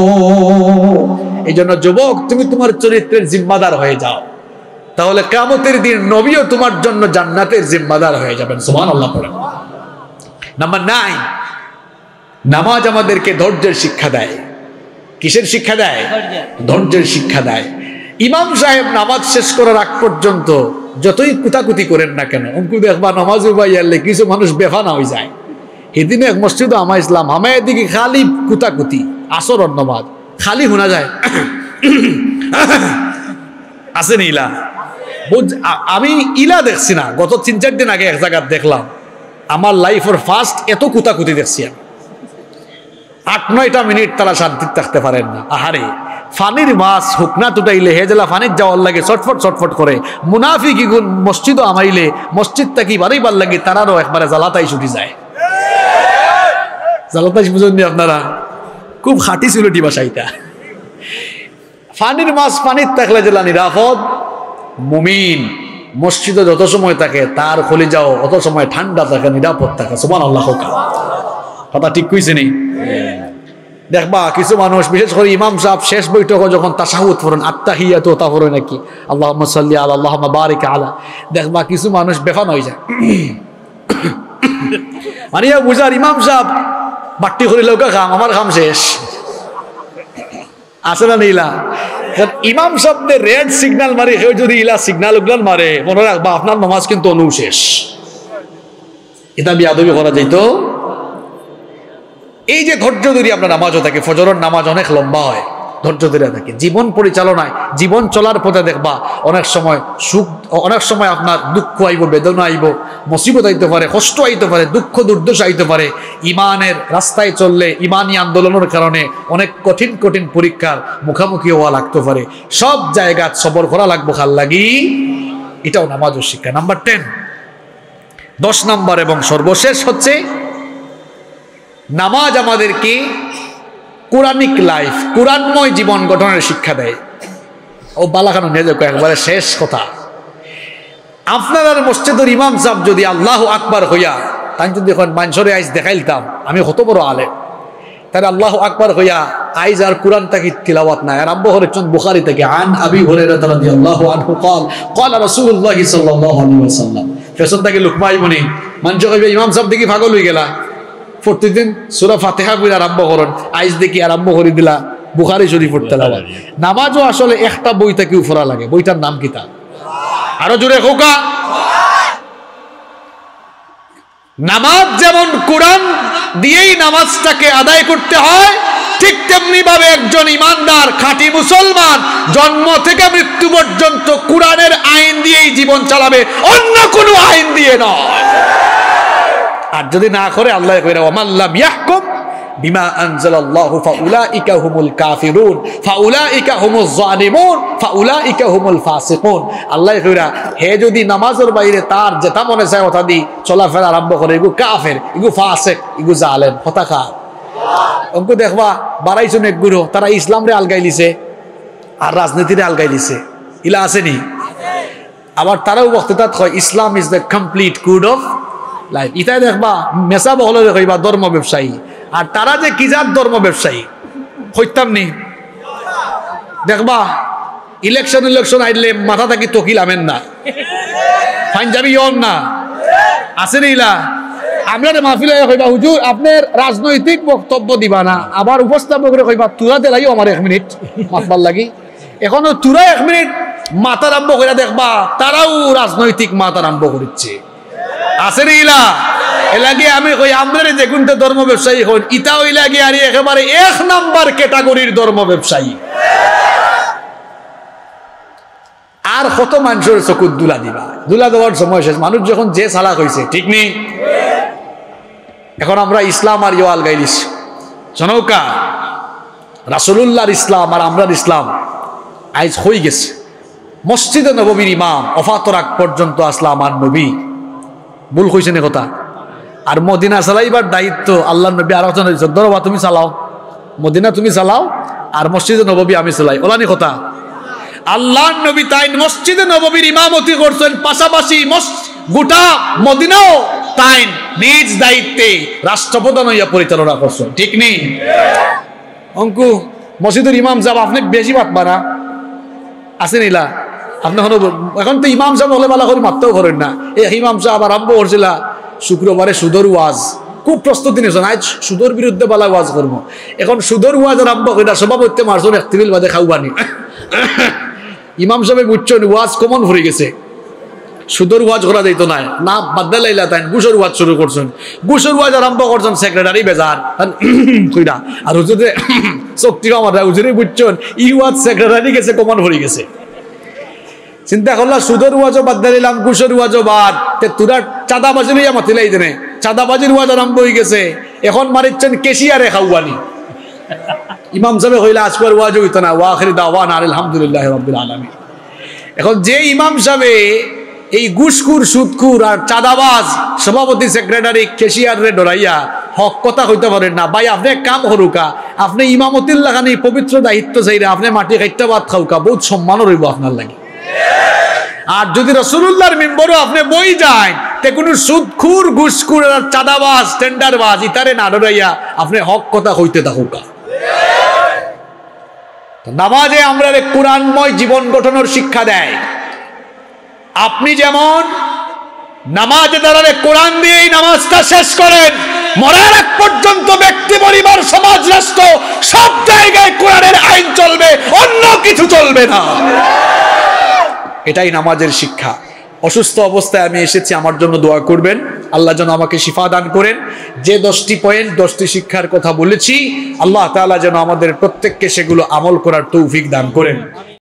এই জন্য যুবক, তুমি তোমার চরিত্রের জিম্মাদার হয়ে যাও, তাহলে কিয়ামতের দিন নবীও তোমার জন্য জান্নাতের জিম্মাদার হয়ে যাবেন। সুবহানাল্লাহ পড়েন। নাম্বার নাইন, নামাজ আমাদেরকে ধৈর্যের শিক্ষা দেয়। কিসের শিক্ষা দেয়? ধৈর্যের শিক্ষা দেয়। ইমাম সাহেব নামাজ শেষ করার আগ পর্যন্ত যতই কুতাকুতি করেন না কেন, অঙ্কু দেখবা নামাজ উবাইয়ালে কিছু মানুষ বেফানা হয়ে যায়। এদিনে এক মসজিদ আমা ইসলাম আমায় এদিকে খালি কুতাকুতি, আসর নামাজ খালি শোনা যায়। আসেন ইলা, আমি ইলা দেখছি না, গত তিন চার দিন আগে এক জায়গায় দেখলাম। আমার লাইফের ফার্স্ট এত কুতাকুতি দেখছি আমি। আট নয়টা মিনিট তারা শান্তি থাকতে পারেন না। আহারে, ফানির মাছ হুকনা টুটাইলে হেজেলা ফানির যাওয়ার লাগে ছটফট ছটফট করে। মুনাফিক ইগুন মসজিদও আমাইলে মসজিদ থাকি বাড়িবার লাগে তারারও একবারে জ্বালাতাই ছুটি যায়। জ্বালাতাই বুঝেননি আপনারা? খুব খাঁটি সিলেটি ভাষা এটা। ফানির মাছ পানির থাকলে জেলা নিরাপদ। মুমিন মসজিদে যত সময় থাকে তার খলি যাও অত সময় ঠান্ডা থাকে, নিরাপদ থাকে। সুবহানাল্লাহ। কথা ঠিক কইছে নি? দেখবা কিছু মানুষ, বিশেষ করে ইমাম সাহেব শেষ বৈঠকে যখন তাশাহুদ পড়েন, আত্তাহিয়াতু তা পড়ে নাকি আল্লাহুম্মা সাল্লি আলা আল্লাহুম্মা বারিক আলা, দেখবা কিছু মানুষ বেফান হয়ে যায়। মানে বুঝার ইমাম সাহেব বাট্টি করে লোকা খাম, আমার খাম শেষ আছে না নীলা। ইমাম সাহেবদের রেড সিগন্যাল মারে, কেউ যদি ইলা সিগন্যাল উগলাল মারে, মনে রাখবা আপনার নামাজ কিন্তু অনুশেষ। এটা বিয়াদবি করা যাইতো। এই যে ধৈর্য ধরে আমরা নামাজও থাকে, ফজরের নামাজ অনেক লম্বা হয়, ধৈর্য ধরে থাকে। জীবন পরিচালনায়, জীবন চলার পথে দেখবা অনেক সময় সুখ, অনেক সময় আপনার দুঃখ আইব, বেদনা আইব, মুসিবত আইতে পারে, কষ্ট আইতে পারে, দুঃখ দুর্দশা আইতে পারে। ইমানের রাস্তায় চললে, ইমানি আন্দোলনের কারণে অনেক কঠিন কঠিন পরীক্ষার মুখামুখি হওয়া লাগতে পারে। সব জায়গা সবর করা লাগবো খাল লাগি। এটাও নামাজের শিক্ষা। নাম্বার টেন, দশ নাম্বার এবং সর্বশেষ হচ্ছে, নামাজ আমাদেরকে কোরআনিক লাইফ, কোরআনময় জীবন গঠনের শিক্ষা দেয়। ও বালাখানো নিয়ে যাক একবারে শেষ কথা। আপনার আর মসজিদের ইমাম সাহেব যদি আল্লাহু আকবার হইয়া, তাই যদি এখন মানুষরে আইজ দেখাইলতাম আমি কত বড় আলেম, তাহলে আল্লাহু আকবার হইয়া আইজ আর কোরআন তাকি তিলাওয়াত নাই। আরম্ভ করেছেন বুখারী থেকে, আন আবি হুরায়রা রাদিয়াল্লাহু আনহু قال قال رسول الله صلى الله عليه وسلم। ফেসন থেকে লুকমাই বনি মানুষ কইবে ইমাম সাহেব দেখি পাগল হই গেলা, প্রতিদিন সূরা ফাতিহা পড়ে আরম্ভ করেন, আইজ দেখি আরম্ভ করে দিলা বুখারী শরীফ পড়তে লাগা। নামাজও আসলে একটা বই থেকে উপরা লাগে, বইটার নাম কি? তা আরো জোরে হোকা। নামাজ যেমন কোরআন দিয়েই নামাজটাকে আদায় করতে হয়, ঠিক তেমনি ভাবে একজন ইমানদার খাঁটি মুসলমান জন্ম থেকে মৃত্যু পর্যন্ত কোরআনের আইন দিয়েই জীবন চালাবে, অন্য কোনো আইন দিয়ে নয়। আর যদি না করে, আল্লাহ কইরা ওয়ামান লাম ইয়াহকুম বিমা আনজালাল্লাহু ফাউলাইকা হুমুল কাফিরুন ফাউলাইকা হুমুজ জালিমুন ফাউলাইকা হুমুল ফাসিকুন। আল্লাহ কইরা হে যদি নামাজের বাইরে তার যেটা মনে চায় কথা দি চলাফেরা আরম্ভ করে, এগু কাফের, এগু ফাসিক, এগু জালেম, হতাকা। অঙ্কু দেখবা বাড়াইছুন এক গুরু, তারা ইসলাম রে আলগাই লিছে আর রাজনীতিরে আলগাই লিছে, ইলা আসেনি? আবার তারাও বক্তৃতা হয় Islam is the complete code of life. ইতাই দেখবা মেসা বহলে কইবা ধর্ম ব্যবসায়ী, আর তারা যে কি জাত ধর্ম ব্যবসায়ী হইতাম নি। দেখবা ইলেকশন ইলেকশন আইলে মাথা থাকি তকিল আমেন না, পাঞ্জাবি ইয়ন না আছে নিলা আমরা মাহফিলে কইবা হুজুর আপনার রাজনৈতিক বক্তব্য দিবা না আবার উপস্থাপকরে কইবা তুরা দেলাইও আমার এক মিনিট মাতবার লাগি এখনো তুরা এক মিনিট মাথা আরম্ভ করে দেখবা তারাও রাজনৈতিক মাথা আরম্ভ করছে আছে নিলা এলাকি আমি কই আমরা যে কোনটা ধর্ম ব্যবসায়ী হন ইটা ওই লাগি আর একেবারে এক নাম্বার ক্যাটাগরির ধর্ম ব্যবসায়ী আর কত মানুষের চকুত দুলা দিবা দুলা দেওয়ার সময় শেষ মানুষ যখন যে চালাক হয়েছে ঠিক নেই এখন আমরা ইসলাম আর ইয়ে আলগাইলিস জনৌকা রাসূলুল্লাহর ইসলাম আর আমরার ইসলাম আজ হয়ে গেছে মসজিদে নববীর ইমাম ওফাতের আগ পর্যন্ত আসলাম আর নবী ভুল কইছে না কথা আর মদিনা চালাইবার দায়িত্ব আল্লাহর নবী আর একজন ধরবা তুমি চালাও মদিনা তুমি চালাও আর মসজিদে নববী আমি চালাই ওলানি কথা আল্লাহর নবী তাই মসজিদে নববীর ইমামতি করছেন পাশাপাশি গোটা মদিনাও তাই নিজ দায়িত্বে রাষ্ট্রপ্রধান হইয়া পরিচালনা করছেন ঠিক নেই অঙ্কু মসজিদের ইমাম সাহেব আপনি বেশি পাতবা না আছে নিলা আপনি এখন তো ইমাম সাহেব হলে বালা করে মারতেও করেন না এই ইমাম সাহেব আরম্ভ করছিল শুক্রবারে সুদর ওয়াজ খুব প্রস্তুতি নিয়েছেন আজ সুদর বিরুদ্ধে বালা ওয়াজ করবো এখন সুদর ওয়াজ আরম্ভ করে সভাপতি মারছেন এক টেবিল বাদে খাওয়ানি ইমাম সাহেব বুঝছেন ওয়াজ কমন ভরে গেছে সুদর ওয়াজ করা যাইত না না বাদ্দা লাইলা তাই গুসর ওয়াজ শুরু করছেন গুসর ওয়াজ আরম্ভ করছেন সেক্রেটারি বেজার কইরা আর হুজুরে শক্তি আমার হুজুরে বুঝছেন ই ওয়াজ সেক্রেটারি গেছে কমন ভরে গেছে চিন্তা করলা সুদর ওয়াজও বাদ দিলাম গুসর ওয়াজও বাদ তে তোরা চাঁদাবাজি লইয়া মাতিলাই দেনে চাঁদাবাজির ওয়াজ আরম্ভ হয়ে গেছে এখন মারিচ্ছেন কেশিয়ারে খাওয়ানি ইমাম সাহেব কইলা আজকের ওয়াজ হইতো না ওয়া আখির দাওয়ানা আলহামদুলিল্লাহি রাব্বিল আলামিন এখন যে ইমাম সাহেব এই ঘুষখুর সুদখুর আর চাঁদাবাজ সভাপতি সেক্রেটারি কেশিয়ারে ডরাইয়া হক কথা কইতে পারেন না ভাই আপনি এক কাম করুকা আপনি ইমামতির লাগানি পবিত্র দায়িত্ব চাইরা আপনি মাটি খাইতে ভাত খাওকা বহুত সম্মানও রইব আপনার লাগে আর যদি রাসূলুল্লাহর মিম্বরও আপনি বই যায় তে কোন সুদখুর ঘুষখুর আর চাঁদাবাজ টেন্ডারবাজ ইতারে না ডরাইয়া আপনি হক কথা কইতে থাকুকা নামাজে আমরা কোরআনময় জীবন গঠনের শিক্ষা দেয় আপনি যেমন নামাজে দাঁড়ালে কোরআন দিয়েই নামাজটা শেষ করেন মরার আগ পর্যন্ত ব্যক্তি পরিবার সমাজ রাষ্ট্র সব জায়গায় কোরআনের আইন চলবে অন্য কিছু চলবে না এটাই নামাজের শিক্ষা অসুস্থ অবস্থায় আমি এসেছি আমার জন্য দোয়া করবেন আল্লাহ যেন আমাকে শিফা দান করেন যে দশটি পয়েন্ট দশটি শিক্ষার কথা বলেছি আল্লাহ তাআলা যেন আমাদের প্রত্যেককে সেগুলো আমল করার তৌফিক দান করেন